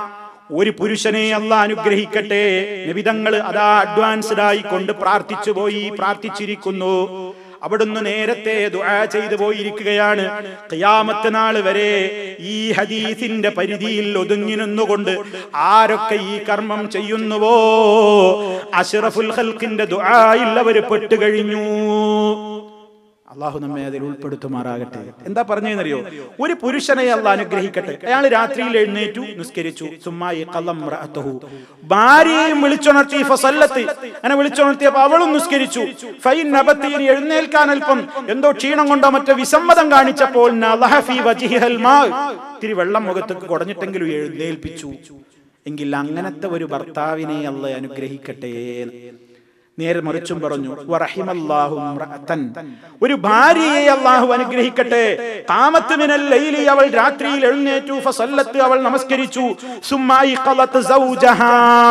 ഒരു പുരുഷനെ അല്ലാഹ് അനുഗ്രഹിക്കട്ടെ. നബിതങ്ങൾ അതാ അഡ്വാൻസ്ഡ് ആയി കൊണ്ട് പ്രാർത്ഥിച്ചു പോയി, പ്രാർത്ഥിച്ചിരിക്കുന്നു. അവിടുന്ന് നേരത്തെ ദുആ ചെയ്തു പോയിരിക്കുകയാണ്. ഖിയാമത്ത് നാൾ വരെ ഈ ഹദീസിന്റെ പരിധിയിൽ ഒതുങ്ങി നിന്നുകൊണ്ട് ആരൊക്കെ ഈ കർമ്മം ചെയ്യുന്നുവോ അഷ്റഫുൽ ഖൽഖിന്റെ ദുആയിൽ അവർ പെട്ടുകഴിഞ്ഞു. അള്ളാഹു നമ്മെ അതിൽ ഉൾപ്പെടുത്തുമാറാകട്ടെ. എന്താ പറഞ്ഞതെന്നറിയോ? ഒരു പുരുഷനെ അള്ളാഹ് അനുഗ്രഹിക്കട്ടെ. അയാൾ രാത്രിയിൽ എഴുന്നേറ്റു, നിസ്കരിച്ചു. സുമ്മായി ഖലം റഅതഹു, ഭാര്യയെയും വിളിച്ചുണർത്തി. ഫസല്ലത്തി, അങ്ങനെ വിളിച്ചുണർത്തിയപ്പോൾ അവളും നിസ്കരിച്ചു. ഫൈൻ നബത്തി, എഴുന്നേൽക്കാൻ അല്പം എന്തോ ക്ഷീണം കൊണ്ടോ മറ്റോ വിസമ്മതം കാണിച്ചപ്പോൾ നളഹ ഫീ വജ്ഹിഹൽ മാ, ഇത്തിരി വെള്ളം മുഖത്തേക്ക് കുടഞ്ഞിട്ടെങ്കിലും എഴുന്നേൽപ്പിച്ചു. എങ്കിൽ അങ്ങനത്തെ ഒരു ഭർത്താവിനെ അള്ളാഹ് അനുഗ്രഹിക്കട്ടെ. നേരെ മറിച്ചും പറഞ്ഞു, വറഹിമല്ലാഹു ഇംറഅതൻ, ഒരു ഭാര്യയെ അല്ലാഹു അനുഗ്രഹിക്കട്ടെ. ഖാമത്ത് മിനൽ ലൈലി, അവൾ രാത്രിയിൽ എഴുന്നേറ്റു. ഫസല്ലത്ത്, അവൾ നമസ്കരിച്ചു. സുമ്മാ ഇഖലത് സൗജഹാ,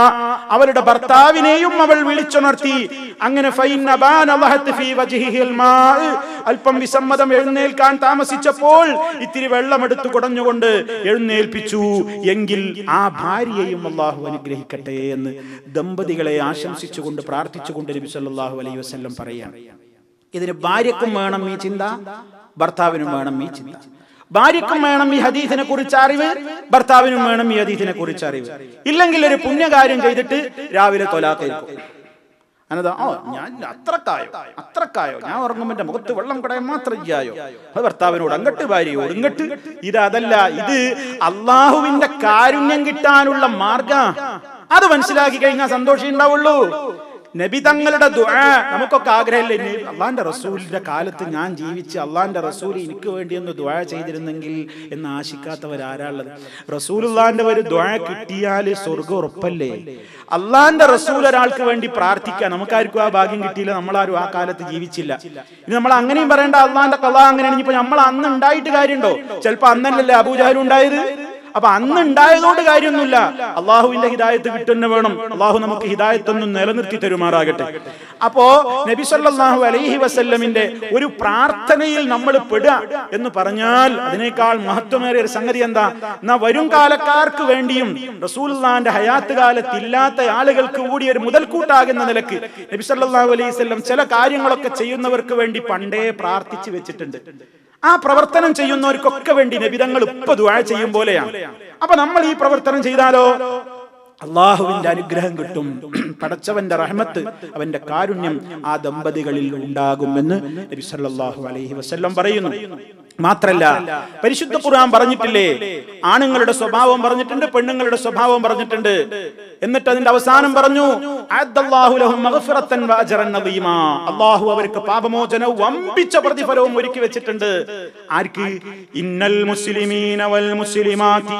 അവളുടെ ഭർത്താവിനെയും അവൾ വിളിച്ചുണർത്തി. അങ്ങനെ ഫൈൻ അബാന ലഹത് ഫീ വജ്ഹിഹിൽ മാ, അല്പം വിസമ്മതം എഴുന്നേൽക്കാൻ താമസിച്ചപ്പോൾ ഇത്തിരി വെള്ളമെടുത്ത് കുടഞ്ഞുകൊണ്ട് എഴുന്നേൽപ്പിച്ചു. എങ്കിൽ ആ ഭാര്യയെയും അല്ലാഹു അനുഗ്രഹിക്കട്ടെ എന്ന് ദമ്പതികളെ ആശംസിച്ചുകൊണ്ട് പ്രാർത്ഥിച്ചു കൊണ്ട് നബി സല്ലല്ലാഹു അലൈഹി വസല്ലം പറയാണ്. ഇതിന് ഭാര്യക്കും വേണം ഈ ചിന്ത, ഭർത്താവിനും വേണം ഈ ചിന്ത. ഭാര്യക്കും വേണം ഈ ഹദീസിനെ കുറിച്ച് അറിവ്, ഭർത്താവിനും വേണം ഈ ഹദീസിനെ കുറിച്ച് അറിവ്. ഇല്ലെങ്കിൽ ഒരു പുണ്യകാര്യം ചെയ്തിട്ട് രാവിലെ തൊലാഖേൽക്കും. അനതാ, ഓ ഞാൻ അത്രക്കായോ അത്രക്കായോ ഞാൻ ഉറങ്ങുമ്പോൾ എന്റെ മുഖത്ത് വെള്ളം കുടയാൻ മാത്രം ചെയ്യായോ, അത് ഭർത്താവിനോട് അങ്ങട്ട്, ഭാര്യയോട് ഇങ്ങട്ട്. ഇത് അതല്ല, ഇത് അള്ളാഹുവിന്റെ കാരുണ്യം കിട്ടാനുള്ള മാർഗ. അത് മനസ്സിലാക്കി കഴിഞ്ഞാൽ സന്തോഷം ഉണ്ടാവുള്ളൂ. നബി തങ്ങളുടെ ദുആ നമുക്കൊക്കെ ആഗ്രഹമില്ലേ? അള്ളാന്റെ റസൂലിന്റെ കാലത്ത് ഞാൻ ജീവിച്ച് അള്ളാന്റെ റസൂൽ എനിക്ക് വേണ്ടി ഒന്ന് ദുആ ചെയ്തിരുന്നെങ്കിൽ എന്ന് ആശിക്കാത്തവരാരാളുള്ളത്? റസൂലുള്ളാന്റെ ഒരു ദുആ കിട്ടിയാൽ സ്വർഗ്ഗം ഉറപ്പല്ലേ? അള്ളാന്റെ റസൂൽ ഒരാൾക്ക് വേണ്ടി പ്രാർത്ഥിക്കാൻ നമുക്കാർക്കും ആ ഭാഗ്യം കിട്ടിയില്ല, നമ്മളാരും ആ കാലത്ത് ജീവിച്ചില്ല. ഇനി നമ്മൾ അങ്ങനെയും പറയേണ്ട, അള്ളാന്റെ ഖളാ അങ്ങനെയാണ്. ഇപ്പൊ നമ്മൾ അന്ന് ഉണ്ടായിട്ട് കാര്യമുണ്ടോ? ചിലപ്പോ അന്നല്ലേ അബൂജഹൽ ഉണ്ടായത്. അപ്പൊ അന്ന് ഉണ്ടായതുകൊണ്ട് കാര്യമൊന്നുമില്ല. അള്ളാഹുവിന്റെ ഹിദായത്ത് കിട്ടുന്ന വേണം. അള്ളാഹു നമുക്ക് ഹിദായത്തൊന്നും നിലനിർത്തി തരുമാറാകട്ടെ. അപ്പോ നബി സല്ലല്ലാഹു അലൈഹി വസല്ലമിന്റെ ഒരു പ്രാർത്ഥനയിൽ നമ്മൾ പെടുക എന്ന് പറഞ്ഞാൽ അതിനേക്കാൾ മഹത്വമേറിയ ഒരു സംഗതി എന്താ? എന്നാ വരും കാലക്കാർക്ക് വേണ്ടിയും റസൂലുള്ളാഹിന്റെ ഹയാത്ത് കാലത്ത് ഇല്ലാത്ത ആളുകൾക്ക് കൂടി ഒരു മുതൽക്കൂട്ടാകുന്ന നിലക്ക് നബി സല്ലല്ലാഹു അലൈഹി വസല്ലം ചില കാര്യങ്ങളൊക്കെ ചെയ്യുന്നവർക്ക് വേണ്ടി പണ്ടേ പ്രാർത്ഥിച്ചു വെച്ചിട്ടുണ്ട്. ആ പ്രവർത്തനം ചെയ്യുന്നവർക്കൊക്കെ വേണ്ടി നബി തങ്ങൾ ഇപ്പൊ ദുആ ചെയ്യും പോലെയാണ്. അപ്പൊ നമ്മൾ ഈ പ്രവർത്തനം ചെയ്താലോ അള്ളാഹുവിന്റെ അനുഗ്രഹം കിട്ടും. പടച്ചവന്റെ റഹ്മത്ത്, അവന്റെ കാരുണ്യം ആ ദമ്പതികളിൽ ഉണ്ടാകുമെന്ന് നബി സല്ലല്ലാഹു അലൈഹി വസല്ലം പറയുന്നു. മാത്രല്ല, പരിശുദ്ധ ഖുർആൻ പറഞ്ഞിട്ടില്ലേ, ആണുങ്ങളുടെ സ്വഭാവം പറഞ്ഞിട്ടുണ്ട്, പെണ്ണുങ്ങളുടെ സ്വഭാവം പറഞ്ഞിട്ടുണ്ട്. എന്നിട്ട് അതിന്റെ അവസാനം പറഞ്ഞു, അഅദ്ദല്ലാഹു ലഹും മഗ്ഫിറത്തൻ വഅജ്റൻ അദീമാ, അല്ലാഹു അവർക്ക് പാപമോചനവും വമ്പിച്ച പ്രതിഫലവും ഒരുക്കി വെച്ചിട്ടുണ്ട്. ആർക്ക്? ഇന്നൽ മുസ്ലിമീന വൽ മുസ്ലിമാതി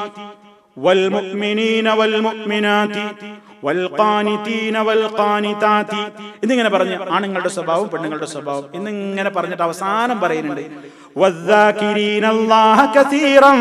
വൽ മുഅ്മിനീന വൽ മുഅ്മിനാതി വൽ ഖാനിതീന വൽ ഖാനിതാതി. ഇതിങ്ങനെ പറഞ്ഞു ആണുങ്ങളുടെ സ്വഭാവം, പെണ്ണുങ്ങളുടെ സ്വഭാവം എന്നിങ്ങനെ പറഞ്ഞിട്ട് അവസാനം പറയുന്നുണ്ട്, വദ്ദാകിരീന അല്ലാഹ കസീറൻ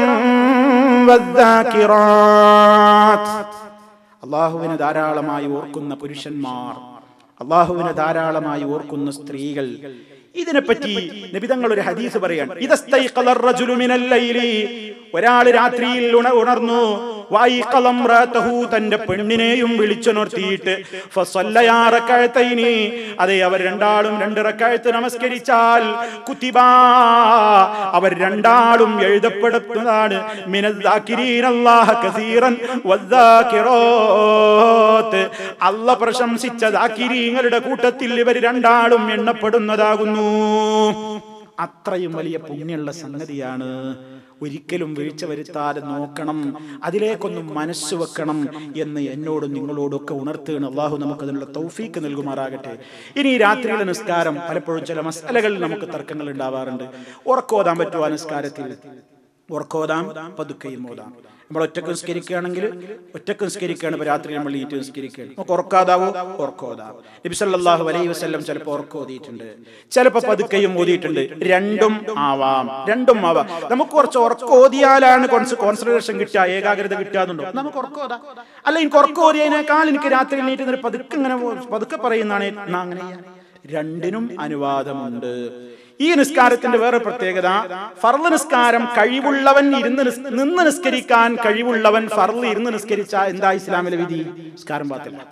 വദ്ദാകിറാത്ത്, അല്ലാഹുവിനെ ധാരാളമായി ഓർക്കുന്ന പുരുഷന്മാർ, അല്ലാഹുവിനെ ധാരാളമായി ഓർക്കുന്ന സ്ത്രീകൾ. ഇതിനെപ്പറ്റി നബി തങ്ങൾ ഒരു ഹദീസ് പറയാണ്, ഇദസ്തൈഖല റജുലു മിനൽ ലൈലി, ഒരാൾ രാത്രിയിൽ ഉണർന്നു, വൈഖല ഇംറഅതഹു, തന്റെ പെണ്ണിനെയും വിളിച്ചുണർത്തിയിട്ട്, ഫസല്ലയാ റകഅതൈനി, അതെ അവർ രണ്ടാളും രണ്ട് റകഅത്ത് നമസ്കരിച്ചാൽ, കുതിബാ, അവർ രണ്ടാളും എഴുതപ്പെടുന്നതാണ്, മിനദ്ദാകിരീന അല്ലാഹ കസീറൻ വദ്ദാകിറാത്ത്, അല്ലാഹ് പ്രശംസിച്ച ദാകിരീങ്ങളുടെ കൂട്ടത്തിൽ ഇവർ രണ്ടാളും എണ്ണപ്പെടുന്നതാകുന്നു. അത്രയും വലിയ പുണ്യമുള്ള സംഗതിയാണ്. ഒരിക്കലും വീഴ്ച വരുത്താതെ നോക്കണം, അതിലേക്കൊന്നും മനസ്സ് വെക്കണം എന്ന് എന്നോടും നിങ്ങളോടൊക്കെ ഉണർത്തുകയാണ്. അള്ളാഹു നമുക്ക് അതിനുള്ള തൗഫീക്ക് നൽകുമാറാകട്ടെ. ഇനി രാത്രിയിലെ നിസ്കാരം, പലപ്പോഴും ചില മസലകളിൽ നമുക്ക് തർക്കങ്ങൾ ഉണ്ടാവാറുണ്ട്. ഉറക്കോതാൻ പറ്റുമോ നിസ്കാരത്തിൽ? ഉറക്കോതാം, പതുക്കെയും ഓതാം. നമ്മൾ ഒറ്റക്ക് നിസ്കരിക്കുകയാണെങ്കിൽ ഒറ്റക്ക് നിസ്കരിക്കുകയാണ്. ഇപ്പൊ രാത്രി നമ്മൾ ഈറ്റ് നിസ്കരിക്കുകയാണ്, നമുക്ക് ഉറക്കാതാവോ? ഉറക്കോതാം. നബി സല്ലല്ലാഹു അലൈഹി വസല്ലം ചിലപ്പോൾ ഉറക്കം ഓതിയിട്ടുണ്ട്, ചിലപ്പോൾ പതുക്കെയും ഓതിയിട്ടുണ്ട്. രണ്ടും ആവാം, രണ്ടും ആവാം. നമുക്ക് കുറച്ച് ഉറക്കം ഓതിയാലാണ് കോൺസെൻട്രേഷൻ കിട്ടുക, ഏകാഗ്രത കിട്ടാന്നുണ്ടോ? നമുക്ക് ഉറക്കോതാം. അല്ല, എനിക്ക് ഉറക്കം ഓതിയതിനേക്കാൾ എനിക്ക് രാത്രി നീറ്റ് പതുക്കെ ഇങ്ങനെ പതുക്കെ പറയുന്നതാണ് അങ്ങനെ. രണ്ടിനും അനുവാദമുണ്ട്. ഈ നിസ്കാരത്തിന്റെ വേറെ പ്രത്യേകത, ഫർള് നിസ്കാരം കഴിവുള്ളവൻ ഇരുന്ന് നിന്ന് നിസ്കരിക്കാൻ കഴിവുള്ളവൻ ഫർള് ഇരുന്ന് നിസ്കരിച്ച എന്താ ഇസ്ലാമിലെ വിധി? നിസ്കാരം പാത്തില്ല.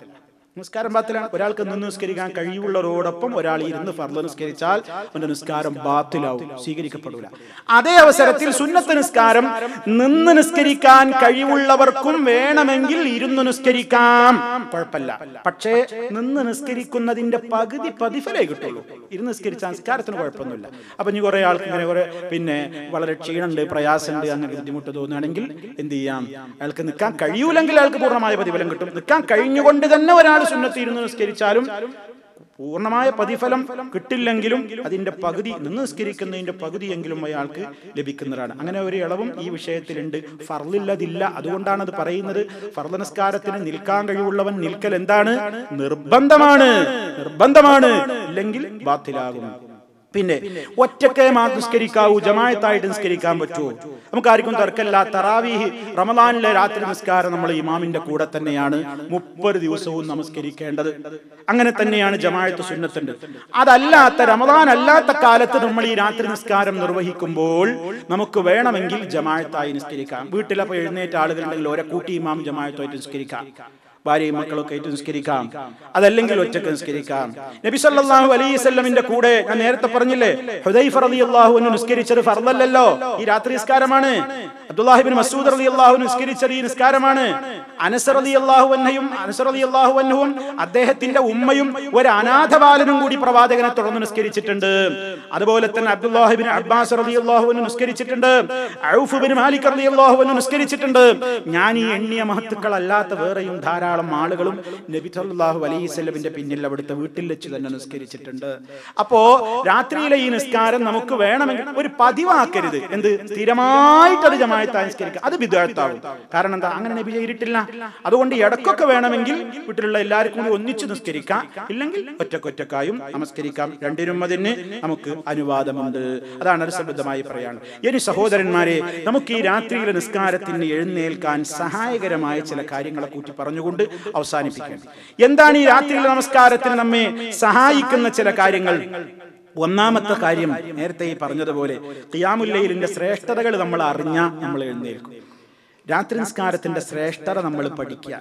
നിസ്കാരം ബാത്തിലാണ്. ഒരാൾക്ക് നിന്ന് നിസ്കരിക്കാൻ കഴിവുള്ളവരോടൊപ്പം ഒരാൾ ഇരുന്ന് ഫർള് നിസ്കരിച്ചാൽ അവന്റെ നിസ്കാരം ബാത്തിലാവും, സ്വീകരിക്കപ്പെടില്ല. അതേ അവസരത്തിൽ സുന്നത്ത് നിസ്കാരം നിന്ന് നിസ്കരിക്കാൻ കഴിവുള്ളവർക്കും വേണമെങ്കിൽ ഇരുന്ന് നിസ്കരിക്കാം, കുഴപ്പമില്ല. പക്ഷേ നിന്ന് നിസ്കരിക്കുന്നതിന്റെ പകുതി പ്രതിഫലേ കിട്ടുള്ളൂ. ഇരുന്ന് നിസ്കരിച്ച നിസ്കാരത്തിന് കുഴപ്പമൊന്നുമില്ല. അപ്പൊ ഇനി കുറെ ആൾക്ക് ഇങ്ങനെ കുറെ പിന്നെ വളരെ ക്ഷീണമുണ്ട്, പ്രയാസമുണ്ട്, അങ്ങനെ ബുദ്ധിമുട്ട് തോന്നുകയാണെങ്കിൽ എന്ത് ചെയ്യാം? അയാൾക്ക് നിൽക്കാൻ കഴിയൂലെങ്കിൽ അയാൾക്ക് പൂർണ്ണമായ പ്രതിഫലം കിട്ടും. നിൽക്കാൻ കഴിഞ്ഞുകൊണ്ട് തന്നെ ഒരാൾ സുന്നത്ത് ഇരുന്ന് നിസ്കരിച്ചാലും പൂർണ്ണമായ പ്രതിഫലം കിട്ടില്ലെങ്കിലും അതിന്റെ പകുതി, നിന്ന് നിസ്കരിക്കുന്നതിന്റെ പകുതിയെങ്കിലും അയാൾക്ക് ലഭിക്കുന്നതാണ്. അങ്ങനെ ഒരു ഇളവും ഈ വിഷയത്തിലുണ്ട്. ഫർളില്ലതില്ല, അതുകൊണ്ടാണ് അത് പറയുന്നത്. ഫർള് നിസ്കാരത്തിന് നിൽക്കാൻ കഴിവുള്ളവൻ നിൽക്കൽ എന്താണ്? നിർബന്ധമാണ്, നിർബന്ധമാണ്, ഇല്ലെങ്കിൽ ബാത്തിലാകും. പിന്നെ ഒറ്റക്കെ നിസ്കരിക്കാവൂ, ജമാഅത്തായിട്ട് നിസ്കരിക്കാൻ പറ്റുമോ? നമുക്ക് ആർക്കും തർക്കമില്ല. തറാവീഹ് റമദാനിലെ രാത്രി നിസ്കാരം നമ്മൾ ഇമാമിന്റെ കൂടെ തന്നെയാണ് മുപ്പത് ദിവസവും നമസ്കരിക്കേണ്ടത്. അങ്ങനെ തന്നെയാണ് ജമാഅത്ത് സുന്നത്തുണ്ട്. അതല്ലാത്ത റമദാൻ അല്ലാത്ത കാലത്ത് നമ്മൾ ഈ രാത്രി നിസ്കാരം നിർവഹിക്കുമ്പോൾ നമുക്ക് വേണമെങ്കിൽ ജമാഅത്തായി നിസ്കരിക്കാം. വീട്ടിലപ്പോൾ എഴുന്നേറ്റ ആളുകളുണ്ടെങ്കിൽ ഒരെ കൂട്ടി ഇമാം ജമാഅത്തായിട്ട് നിസ്കരിക്കാം, ഭാര്യയും മക്കളൊക്കെ ആയിട്ട് നിസ്കരിക്കാം. അതല്ലെങ്കിൽ ഒറ്റക്ക് നിസ്കരിക്കാം. നബി സല്ലല്ലാഹു അലൈഹി വസല്ലമിന്റെ കൂടെ ഞാൻ നേരത്തെ പറഞ്ഞില്ലേ, ഹുദൈഫ റളിയല്ലാഹു അൻഹു നിസ്കരിച്ചത് ഫർളല്ലല്ലോ, ഈ രാത്രി നിസ്കാരമാണ്. അബ്ദുല്ലാഹി ഇബ്നു മസ്ഊദ് റളിയല്ലാഹു അൻഹു നിസ്കരിച്ചത് ഈ നിസ്കാരമാണ്. അനസ് റളിയല്ലാഹു അൻഹയും അനസ് റളിയല്ലാഹു അൻഹുവും അദ്ദേഹത്തിന്റെ ഉമ്മയും ഒരു അനാഥ ബാലനും കൂടി പ്രവാചകനെ തുടർന്ന് നിസ്കരിച്ചിട്ടുണ്ട്. അതുപോലെ തന്നെ അബ്ദുല്ലാഹി ഇബ്നു അബ്ബാസ് റളിയല്ലാഹു അൻഹു നിസ്കരിച്ചിട്ടുണ്ട്. ഔഫ് ഇബ്നു മാലിക് റളിയല്ലാഹു അൻഹു നിസ്കരിച്ചിട്ടുണ്ട്. ഞാൻ ഈ എണ്ണിയ മഹത്തുക്കളല്ലാത്ത വേറെയും ധാരാളം ആളുകളും നബി സല്ലല്ലാഹു അലൈഹി വസല്ലമിന്റെ പിന്നിൽ അവിടുത്തെ വീട്ടിൽ വെച്ച് തന്നെ നിസ്കരിച്ചിട്ടുണ്ട്. അപ്പോ രാത്രിയിലെ ഈ നിസ്കാരം നമുക്ക് വേണമെങ്കിൽ ഒരു പതിവാക്കരുത്. എന്ത്? സ്ഥിരമായിട്ട് അത് ജമാഅത്തായി നിസ്കരിക്കുക, അത് ബിദ്അത്താവും. കാരണം എന്താ? അങ്ങനെ നബി ചെയ്തിട്ടില്ല. അതുകൊണ്ട് ഇടക്കൊക്കെ വേണമെങ്കിൽ വീട്ടിലുള്ള എല്ലാവർക്കും കൂടി ഒന്നിച്ച് നിസ്കരിക്കാം, ഇല്ലെങ്കിൽ ഒറ്റക്കൊറ്റക്കായും നമസ്കരിക്കാം. രണ്ടിനും അതിന് നമുക്ക് അനുവാദമുണ്ട്. അതാണ് ഒരു സംബന്ധമായി പറയാണ്. ഇനി സഹോദരന്മാരെ, നമുക്ക് ഈ രാത്രിയിലെ നിസ്കാരത്തിന് എഴുന്നേൽക്കാൻ സഹായകരമായ ചില കാര്യങ്ങളെ കൂട്ടി പറഞ്ഞുകൊണ്ട് അവസാനിപ്പിക്കണം. എന്താണ് ഈ രാത്രിയിലെ നമസ്കാരത്തിന് നമ്മെ സഹായിക്കുന്ന ചില കാര്യങ്ങൾ? ഒന്നാമത്തെ കാര്യം നേരത്തെ ഈ പറഞ്ഞതുപോലെ ഖിയാമുൽ ലൈലിന്റെ ശ്രേഷ്ഠതകൾ നമ്മൾ അറിഞ്ഞാൽ നമ്മൾ എഴുന്നേൽക്കും. രാത്രി നിസ്കാരത്തിന്റെ ശ്രേഷ്ഠത നമ്മൾ പഠിക്കുക.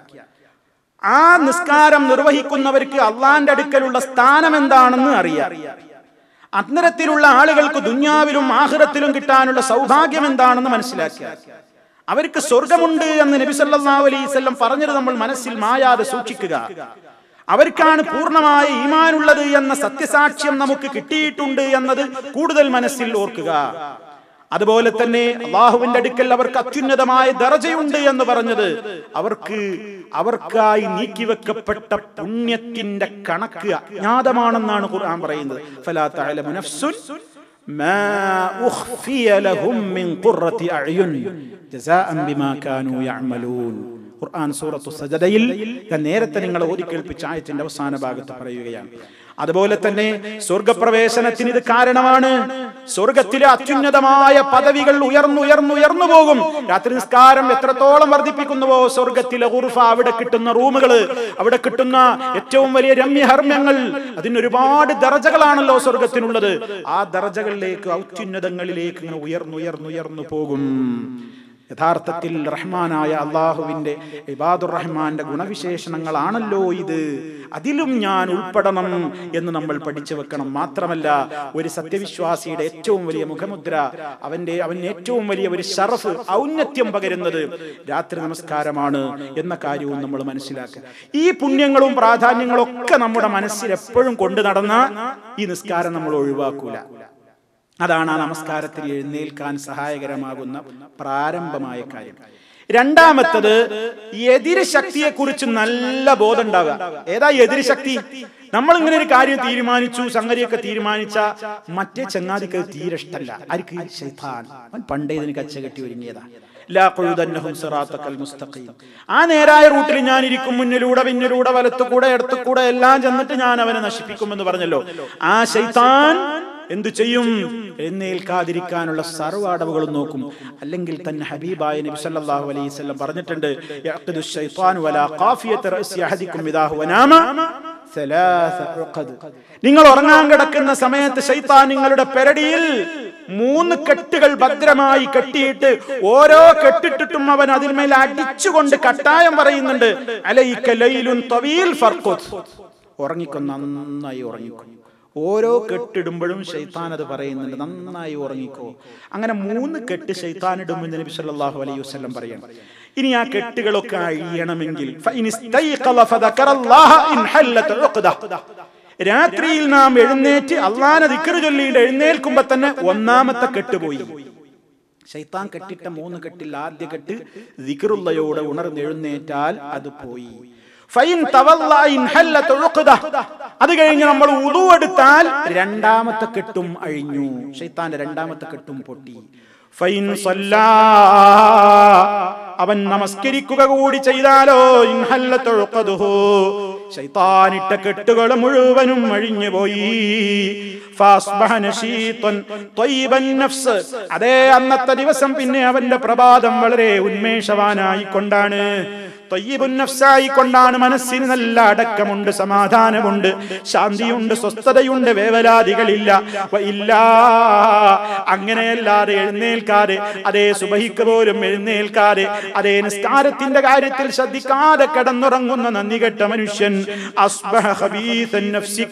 ആ നിസ്കാരം നിർവഹിക്കുന്നവർക്ക് അള്ളാന്റെ അടുക്കലുള്ള സ്ഥാനം എന്താണെന്ന് അറിയാം. അത്തരത്തിലുള്ള ആളുകൾക്ക് ദുനിയാവിലും ആഖിറത്തിലും കിട്ടാനുള്ള സൗഭാഗ്യം എന്താണെന്ന് മനസ്സിലാക്കുക. അവർക്ക് സ്വർഗമുണ്ട് എന്ന് നബി സല്ലല്ലാഹു അലൈഹി വസല്ലം പറഞ്ഞത് നമ്മൾ മനസ്സിൽ മായാതെ സൂക്ഷിക്കുക. അവർക്കാണ് പൂർണ്ണമായ ഈമാനുള്ളത് എന്ന സത്യസാക്ഷ്യം നമുക്ക് കിട്ടിയിട്ടുണ്ട് എന്നത് കൂടുതൽ മനസ്സിൽ ഓർക്കുക. അതുപോലെ തന്നെ അല്ലാഹുവിന്റെ അടുക്കൽ അവർക്ക് അത്യുന്നതമായ ദറജയുണ്ട് എന്ന് പറഞ്ഞത് അവർക്ക് അവർക്കായി നീക്കിവെക്കപ്പെട്ട പുണ്യത്തിന്റെ കണക്ക് അജ്ഞാതമാണെന്നാണ് ഖുർആൻ പറയുന്നത്. ഫലാ തഅലമു നഫ്സുൻ മാ ഉഖ്ഫിയ ലഹും മിൻ ഖുർറത്തി അഅ്യുൻ ജസാഅൻ ബിമാ കാനൂ യഅമലൂൻ. ഖുർആൻ സൂറത്തു സജദയിൽ ഞാൻ നേരത്തെ നിങ്ങളെ ഓതി കേൾപ്പിച്ച ആയത്തിന്റെ അവസാന ഭാഗത്ത് പറയുകയാണ്. അതുപോലെ തന്നെ സ്വർഗപ്രവേശനത്തിന് ഇത് കാരണമാണ്. സ്വർഗത്തിലെ അത്യുന്നതമായ പദവികൾ ഉയർന്നുയർന്നുയർന്നു പോകും. രാത്രി നിസ്കാരം എത്രത്തോളം വർദ്ധിപ്പിക്കുന്നുവോ സ്വർഗത്തിലെ ഗുർഫ, അവിടെ കിട്ടുന്ന റൂമുകൾ, അവിടെ കിട്ടുന്ന ഏറ്റവും വലിയ രമ്യഹർമ്മ്യങ്ങൾ, അതിനൊരുപാട് ദറജകളാണല്ലോ സ്വർഗത്തിനുള്ളത്. ആ ദറജകളിലേക്ക്, ഔത്യുന്നതങ്ങളിലേക്ക് ഇങ്ങനെ ഉയർന്നുയർന്നുയർന്നു പോകും. യഥാർത്ഥത്തിൽ റഹ്മാനായ അള്ളാഹുവിന്റെ ഇബാദുർ റഹ്മാന്റെ ഗുണവിശേഷണങ്ങളാണല്ലോ ഇത്. അതിലും ഞാൻ ഉൾപ്പെടണം എന്ന് നമ്മൾ പഠിച്ചു വെക്കണം. മാത്രമല്ല, ഒരു സത്യവിശ്വാസിയുടെ ഏറ്റവും വലിയ മുഖമുദ്ര, അവന്റെ അവന് ഏറ്റവും വലിയ ഒരു ശറഫ്, ഔന്നത്യം പകരുന്നത് രാത്രി നമസ്കാരമാണ് എന്ന കാര്യവും നമ്മൾ മനസ്സിലാക്കുക. ഈ പുണ്യങ്ങളും പ്രാധാന്യങ്ങളും ഒക്കെ നമ്മുടെ മനസ്സിൽ എപ്പോഴും കൊണ്ടു നടന്ന ഈ നിസ്കാരം നമ്മൾ ഒഴിവാക്കൂല. അതാണ് ആ നമസ്കാരത്തിൽ എഴുന്നേൽക്കാൻ സഹായകരമാകുന്ന പ്രാരംഭമായ കാര്യം. രണ്ടാമത്തത്, എതിര് ശക്തിയെ കുറിച്ച് നല്ല ബോധം ഉണ്ടാവുക. ഏതാ എതിര് ശക്തി? നമ്മൾ ഇങ്ങനെ ഒരു കാര്യം തീരുമാനിച്ചു, സംഗതിയൊക്കെ തീരുമാനിച്ച മറ്റേ ചങ്ങാതിക്ക് തീരെ ഇഷ്ടമല്ല. ആർക്ക്? ശൈത്താൻ. അവൻ പണ്ടേ ഇതിന് കച്ച കെട്ടി ഒരുങ്ങിയതാ. ആ നേരായ റൂട്ടിൽ ഞാൻ ഇരിക്കും, മുന്നിലൂടെ പിന്നിലൂടെ വലത്തുകൂടെ ഇടത്തുകൂടെ എല്ലാം ചെന്നിട്ട് ഞാൻ അവനെ നശിപ്പിക്കുമെന്ന് പറഞ്ഞല്ലോ. ആ ശൈത്താൻ എന്തു ചെയ്യും? എഴുന്നേൽക്കാതിരിക്കാനുള്ള സർവ്വ അടവുകളും നോക്കും. അല്ലെങ്കിൽ തന്നെ ഹബീബായ നബി സല്ലല്ലാഹു അലൈഹി വസല്ലം പറഞ്ഞിട്ടുണ്ട്, യഖ്ദു ശൈത്താനു വലാ ഖാഫിയത റഅസി അഹദികും ഇദാ ഹുവ നാമ സലാസ ഉഖദ്. നിങ്ങൾ ഉറങ്ങാൻ കിടക്കുന്ന സമയത്ത് ശൈത്താൻ നിങ്ങളുടെ പെരടിയിൽ മൂന്ന് കെട്ടുകൾ ഭദ്രമായി കെട്ടിയിട്ട് ഓരോ കെട്ടിട്ടിട്ടും അവൻ അതിന്മേൽ അടിച്ചുകൊണ്ട് കട്ടായം പറയുന്നുണ്ട്, അലൈക ലൈലുൻ തവീൽ ഫർഖുദ്, ഉറങ്ങിക്കോ, നന്നായി ഉറങ്ങിക്കോ. ഓരോ കെട്ടിടുമ്പോഴും ശൈത്താൻ അത് പറയുന്നുണ്ട്, നന്നായി ഉറങ്ങിക്കോ. അങ്ങനെ മൂന്ന് കെട്ട് ശൈത്താൻ ഇടുമെന്ന് നബി സല്ലല്ലാഹു അലൈഹി വസല്ലം പറയാണ്. ഇനി ആ കെട്ടുകളൊക്കെ അഴിയണമെങ്കിൽ രാത്രിയിൽ നാം എഴുന്നേറ്റ് അള്ളാനെ ദിക്ർ ചൊല്ലിയിട്ട് എഴുന്നേൽക്കുമ്പോ തന്നെ ഒന്നാമത്തെ കെട്ട് പോയി. ശൈത്താൻ കെട്ടിട്ട മൂന്ന് കെട്ടിൽ ആദ്യ കെട്ട് ദിക്റുള്ളയോടെ ഉണർന്ന് എഴുന്നേറ്റാൽ അത് പോയി. അത് കഴിഞ്ഞ് നമ്മൾ വുളു എടുത്താൽ രണ്ടാമത്തെ കെട്ടും അഴിഞ്ഞു, ശൈത്താന്റെ രണ്ടാമത്തെ കെട്ടും പൊട്ടി. ഫൈൻ സല്ലാ, അവൻ നമസ്കരിക്കുക കൂടി ചെയ്താലോ, ഇൻഹല്ലത്ത് ഉഖദുഹു, ശൈത്താനിട്ട കെട്ടുകൾ മുഴുവനും അഴിഞ്ഞു പോയി. ഫാസ്ബഹ നശീതൻ ത്വയ്യിബൻ നഫ്സ്, അതേ അന്നത്തെ ദിവസം പിന്നെ അവന്റെ പ്രഭാതം വളരെ ഉന്മേഷവാനായി കൊണ്ടാണ്, ത്വയ്യിബുൻ നഫ്സായി കൊണ്ടാണ്. മനസ്സിന് നല്ല അടക്കമുണ്ട്, സമാധാനമുണ്ട്, ശാന്തിയുണ്ട്, സ്വസ്ഥതയുണ്ട്, വേവലാതികളില്ല. ഇല്ല, അങ്ങനെയല്ലാതെ എഴുന്നേൽക്കാതെ, അതേ സുബഹിക്ക് പോലും എഴുന്നേൽക്കാതെ, അതേ നിസ്കാരത്തിന്റെ കാര്യത്തിൽ ശ്രദ്ധിക്കാതെ കിടന്നുറങ്ങുന്ന നന്ദികെട്ട മനുഷ്യൻ അസ്ബഹ ഖബീസൻ നഫ്സി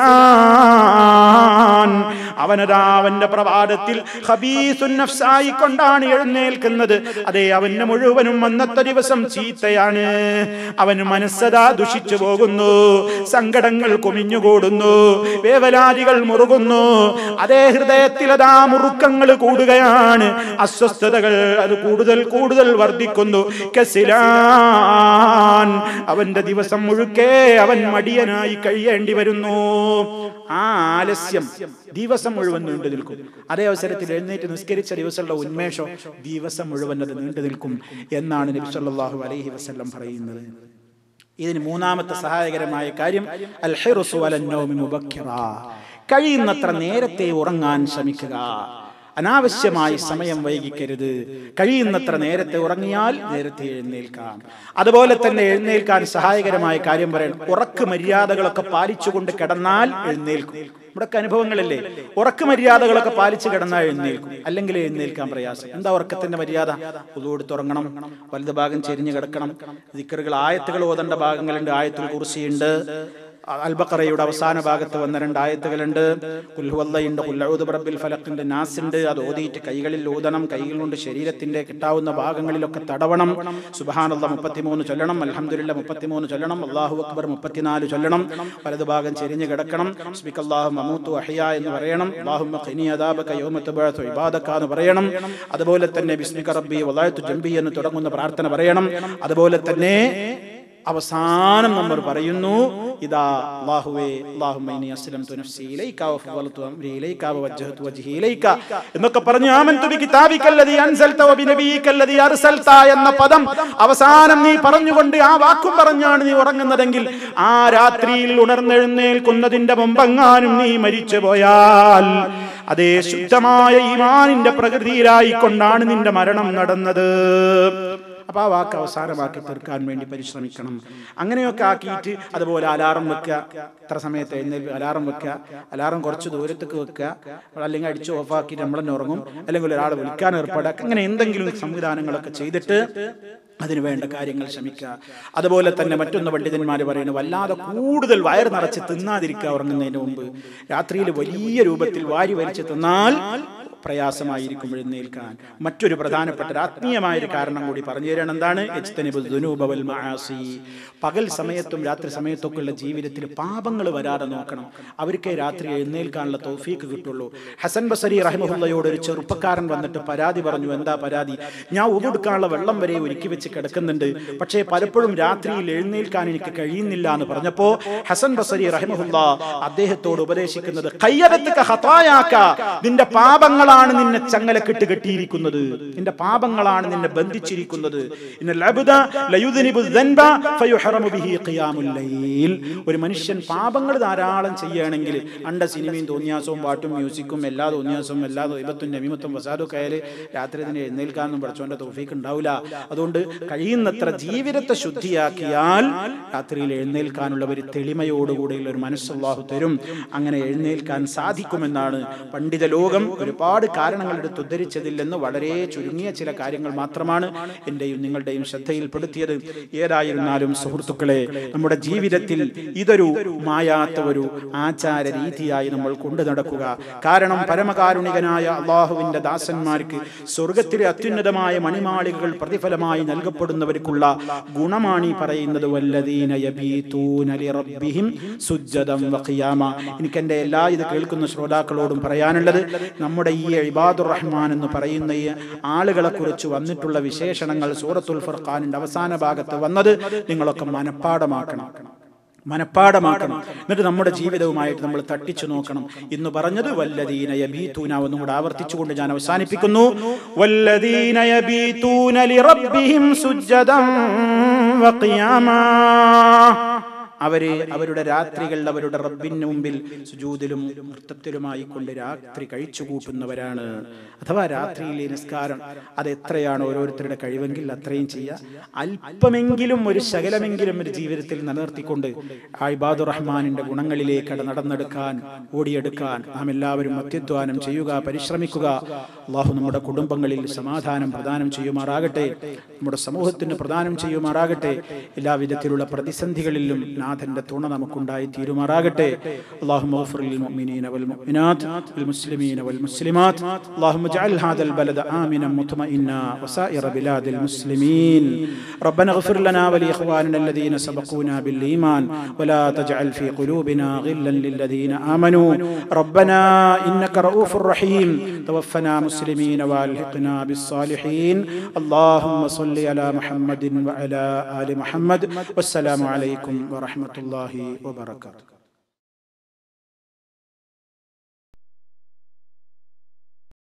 കസിലാൻ, അവനതാ അവന്റെ പ്രഭാതത്തിൽ ഖബീസുൻ നഫ്സായി കൊണ്ടാണ് എഴുന്നേൽക്കുന്നത്. അതേ അവന്റെ മുഴുവനും അന്നത്തെ ദിവസം ചീത്തയാണ്. അവന് മനസ്സതാ ദുഷിച്ചു പോകുന്നു, സങ്കടങ്ങൾ കുമിഞ്ഞുകൂടുന്നു, വേവലാതികൾ മുറുകുന്നു, അതേ ഹൃദയത്തിലതാ മുറുക്കങ്ങൾ കൂടുകയാണ്, അസ്വസ്ഥതകൾ അത് കൂടുതൽ കൂടുതൽ വർദ്ധിക്കുന്നു. കസിലാൻ, അവന്റെ ദിവസം മുഴുക്കെ അവൻ മടിയനായി കഴിയേണ്ടി വരുന്നു. ആ ആലസ്യം ദിവസം മുഴുവൻ നീണ്ടു നിൽക്കും. അതേ അവസരത്തിൽ എഴുന്നേറ്റ് നിസ്കരിച്ച ദിവസമുള്ള ഉന്മേഷം ദിവസം മുഴുവൻ അത് നീണ്ടു നിൽക്കും എന്നാണ് നബി സല്ലല്ലാഹു അലൈഹി വസല്ലം പറയുന്നത്. ഇതിന് മൂന്നാമത്തെ സഹായകരമായ കാര്യം അൽ ഹിർസു അലൻ നൗമി മുബക്കിറ, കഴിയുന്നത്ര നേരത്തെ ഉറങ്ങാൻ ശ്രമിക്കുക. അനാവശ്യമായി സമയം വൈകിക്കരുത്. കഴിയുന്നത്ര നേരത്തെ ഉറങ്ങിയാൽ നേരത്തെ എഴുന്നേൽക്കാം. അതുപോലെ തന്നെ എഴുന്നേൽക്കാൻ സഹായകരമായ കാര്യം പറയാൻ, ഉറക്ക് മര്യാദകളൊക്കെ പാലിച്ചുകൊണ്ട് കിടന്നാൽ എഴുന്നേൽക്കും. ഇവിടൊക്കെ അനുഭവങ്ങളല്ലേ, ഉറക്ക് മര്യാദകളൊക്കെ പാലിച്ചു കിടന്നാൽ എഴുന്നേൽക്കും, അല്ലെങ്കിൽ എഴുന്നേൽക്കാൻ പ്രയാസം. എന്താ ഉറക്കത്തിന്റെ മര്യാദ? വുളു എടുത്ത് ഉറങ്ങണം, വലത് ഭാഗം ചെരിഞ്ഞു കിടക്കണം, ദിക്റുകൾ ആയത്തുകൾ ഓതേണ്ട ഭാഗങ്ങളുണ്ട്, ആയത്തുൽ കുർസിയുണ്ട്, അൽ-ബഖറയുടെ അവസാന ഭാഗത്ത് വന്ന രണ്ടായത്തുകളുണ്ട്, ഖുൽ ഹുവല്ലാഹുണ്ട്, ഖുൽ അഊദു ബിറബ്ബിൽ ഫലഖിന്റെ നാസുണ്ട്. അത് ഓതിയിട്ട് കൈകളിൽ ഊതണം, കൈകൾ കൊണ്ട് ശരീരത്തിന്റെ കിട്ടാവുന്ന ഭാഗങ്ങളിലൊക്കെ തടവണം. സുബ്ഹാനല്ലാഹ് മുപ്പത്തിമൂന്ന് ചൊല്ലണം, അൽഹംദുലില്ലാഹ് മുപ്പത്തിമൂന്ന് ചൊല്ലണം, അല്ലാഹു അക്ബർ മുപ്പത്തിനാല് ചൊല്ലണം, വലതു ഭാഗം ചെരിഞ്ഞു കിടക്കണം, ബിസ്മിക്കല്ലാഹു മമൂതു വഹ്യാ എന്ന് പറയണം, അല്ലാഹുമ്മ ഖിനി അദാബക യൗമ തുബഅതു ഇബാദക എന്ന് പറയണം. അതുപോലെ തന്നെ ബിസ്മിക റബ്ബി വളഅതു ജംബി എന്ന് തുടങ്ങുന്ന പ്രാർത്ഥന പറയണം. അതുപോലെ തന്നെ അവസാനം നമ്മൾ പറയുന്നു, ഇദാ അല്ലാഹുവേ അല്ലാഹുമ്മ ഇന്നീ അസ്ലംതു നഫ്സി ഇലൈക വഫവ്വൽതു അംരി ഇലൈക വവജ്ജഹതു വജ്ഹി ഇലൈക എന്നൊക്കെ പറഞ്ഞു ആമൻതു ബികിതാബികല്ലദീ അൻസൽത വബിനബിയികല്ലദീ അർസൽത എന്ന പദം അവസാനം നീ പറഞ്ഞുകൊണ്ട് ആ വാക്കും പറഞ്ഞാണ് നീ ഉറങ്ങുന്നതെങ്കിൽ, ആ രാത്രിയിൽ ഉണർന്നെഴുന്നേൽക്കുന്നതിന്റെ മുമ്പെങ്ങാനും നീ മരിച്ചു പോയാൽ അതേ ശുദ്ധമായ ഈമാനിന്റെ പ്രകൃതിയിലായിക്കൊണ്ടാണ് നിന്റെ മരണം നടന്നത്. അപ്പൊ ആ വാക്ക് അവസാനമാക്കി തീർക്കാൻ വേണ്ടി പരിശ്രമിക്കണം. അങ്ങനെയൊക്കെ ആക്കിയിട്ട് അതുപോലെ അലാറം വെക്കുക, ഇത്ര സമയത്ത് എഴുന്നേൽക്കുക, അലാറം വെക്കുക, അലാറം കുറച്ച് ദൂരത്തേക്ക് വെക്കുക, അല്ലെങ്കിൽ അടിച്ച് ഓഫാക്കിയിട്ട് നമ്മൾ തന്നെ ഉറങ്ങും, അല്ലെങ്കിൽ ഒരാൾ വിളിക്കാൻ ഏർപ്പെടുക. അങ്ങനെ എന്തെങ്കിലും സംവിധാനങ്ങളൊക്കെ ചെയ്തിട്ട് അതിന് വേണ്ട കാര്യങ്ങൾ ശ്രമിക്കുക. അതുപോലെ തന്നെ മറ്റൊന്ന് പണ്ഡിതന്മാർ പറയുന്നത്, വല്ലാതെ കൂടുതൽ വയർ നിറച്ച് തിന്നാതിരിക്കുക ഉറങ്ങുന്നതിന് മുമ്പ്. രാത്രിയിൽ വലിയ രൂപത്തിൽ വാരി വലിച്ച് തിന്നാൽ പ്രയാസമായിരിക്കും എഴുന്നേൽക്കാൻ. മറ്റൊരു പ്രധാനപ്പെട്ട ആത്മീയമായൊരു കാരണം കൂടി പറഞ്ഞു തരണം. എന്താണ്? പകൽ സമയത്തും രാത്രി സമയത്തൊക്കെയുള്ള ജീവിതത്തിൽ പാപങ്ങൾ വരാതെ നോക്കണം. അവർക്ക് രാത്രി എഴുന്നേൽക്കാനുള്ള തൗഫീക്ക് കിട്ടുള്ളൂ. ഹസൻ ബസരി റഹിമഹുള്ളയോട് ഒരു ചെറുപ്പക്കാരൻ വന്നിട്ട് പരാതി പറഞ്ഞു. എന്താ പരാതി? ഞാൻ ഉടുക്കാനുള്ള വെള്ളം വരെ ഒരുക്കി വെച്ച് കിടക്കുന്നുണ്ട്, പക്ഷേ പലപ്പോഴും രാത്രിയിൽ എഴുന്നേൽക്കാൻ എനിക്ക് കഴിയുന്നില്ല എന്ന് പറഞ്ഞപ്പോ ഹസൻ ബസരി റഹിമഹുള്ള അദ്ദേഹത്തോട് ഉപദേശിക്കുന്നത്, നിന്റെ പാപങ്ങളാണ് നിന്നെ ചങ്ങലക്കിട്ട് കെട്ടിയിരിക്കുന്നത്, നിന്റെ പാപങ്ങളാണ് നിന്നെ ബന്ധിച്ചിരിക്കുന്നത്. ഒരു മനുഷ്യൻ പാപങ്ങൾ ധാരാളം ചെയ്യുകയാണെങ്കിൽ, അണ്ട സിനിമയും തോന്നിയാസവും പാട്ടും മ്യൂസിക്കും എല്ലാ തോന്നിയാസവും എല്ലാ ദൈവത്തും നബിമത്തും വസാദും കയറി രാത്രി തന്നെ എഴുന്നേൽക്കാനൊന്നും പഠിച്ചോന്റെ തൗഫീക്ക് ഉണ്ടാവില്ല. അതുകൊണ്ട് കഴിയുന്നത്ര ജീവിതത്തെ ശുദ്ധിയാക്കിയാൽ രാത്രിയിൽ എഴുന്നേൽക്കാനുള്ള ഒരു തെളിമയോടുകൂടിയുള്ള ഒരു മനസ്സ് അല്ലാഹു തരും. അങ്ങനെ എഴുന്നേൽക്കാൻ സാധിക്കുമെന്നാണ് പണ്ഡിത ലോകം ഒരുപാട് ഒരുപാട് കാരണങ്ങൾ എടുത്ത് ഉദ്ധരിച്ചതിൽ നിന്ന് വളരെ ചുരുങ്ങിയ ചില കാര്യങ്ങൾ മാത്രമാണ് എന്റെയും നിങ്ങളുടെയും ശ്രദ്ധയിൽപ്പെടുത്തിയത്. ഏതായിരുന്നാലും സുഹൃത്തുക്കളെ, നമ്മുടെ ജീവിതത്തിൽ ഇതൊരു മായാത്ത ഒരു ആചാര രീതിയായി നമ്മൾ കൊണ്ടു നടക്കുക. കാരണം പരമകാരുണികനായ അള്ളാഹുവിന്റെ ദാസന്മാർക്ക് സ്വർഗത്തിലെ അത്യുന്നതമായ മണിമാളികകൾ പ്രതിഫലമായി നൽകപ്പെടുന്നവർക്കുള്ള ഗുണമാണ് ഈ പറയുന്നത്. വല്ലദീന യബീതൂന ലിറബ്ബിഹിം സുജ്ജദൻ വഖിയാമ. എനിക്ക് എൻ്റെ എല്ലാ ഇത് കേൾക്കുന്ന ശ്രോതാക്കളോടും പറയാനുള്ളത്, നമ്മുടെ ഈ ഇബാദുർ റഹ്മാൻ എന്ന് പറയുന്ന ഈ ആളുകളെ കുറിച്ച് വന്നിട്ടുള്ള വിശേഷണങ്ങൾ സൂറത്തുൽ ഫുർഖാനിന്റെ അവസാന ഭാഗത്ത് വന്നത് നിങ്ങളൊക്കെ മനഃപ്പാടമാക്കണം മനഃപ്പാടമാക്കണം എന്നിട്ട് നമ്മുടെ ജീവിതവുമായിട്ട് നമ്മൾ തട്ടിച്ചു നോക്കണം. ഇന്ന് പറഞ്ഞത് വല്ലദീന യബീതൂന എന്നും കൂടെ ആവർത്തിച്ചുകൊണ്ട് ഞാൻ അവസാനിപ്പിക്കുന്നു. വല്ലദീന യബീതൂന ലിറബ്ബിഹിം സുജ്ജദൻ വഖിയാമാ. അവര് അവരുടെ രാത്രികൾ അവരുടെ റബ്ബിന് മുമ്പിൽ സുജൂദിലും നൃത്തത്തിലുമായി കൊണ്ട് രാത്രി കഴിച്ചു കൂട്ടുന്നവരാണ്. അഥവാ രാത്രിയിലെ നിസ്കാരം അത് എത്രയാണ് ഓരോരുത്തരുടെ കഴിവെങ്കിൽ അത്രയും ചെയ്യുക. അല്പമെങ്കിലും ഒരു ശകലമെങ്കിലും ഒരു ജീവിതത്തിൽ നിലനിർത്തിക്കൊണ്ട് ആ ഇബാദുർ റഹ്മാനിന്റെ ഗുണങ്ങളിലേക്ക് അത് നടന്നെടുക്കാൻ ഓടിയെടുക്കാൻ നാം എല്ലാവരും അത്യധ്വാനം ചെയ്യുക, പരിശ്രമിക്കുക. അള്ളാഹു നമ്മുടെ കുടുംബങ്ങളിൽ സമാധാനം പ്രദാനം ചെയ്യുമാറാകട്ടെ, നമ്മുടെ സമൂഹത്തിന് പ്രദാനം ചെയ്യുമാറാകട്ടെ. എല്ലാവിധത്തിലുള്ള പ്രതിസന്ധികളിലും നാഥന്റെ തുണ നമുക്കുണ്ടായി തീരുമാറാകട്ടെ. اللهم اغفر للمؤمنين والمؤمنات والمسلمين والمسلمات. اللهم اجعل هذا البلد آمنا مطمئنا وسائر بلاد المسلمين. ربنا اغفر لنا ولإخواننا الذين سبقونا بالإيمان ولا تجعل في قلوبنا غلا للذين آمنوا. ربنا إنك رؤوف رحيم. توفنا مسلمين والحقنا بالصالحين. اللهم صل على محمد وعلى آل محمد. والسلام عليكم ورحمة الله وبركاته.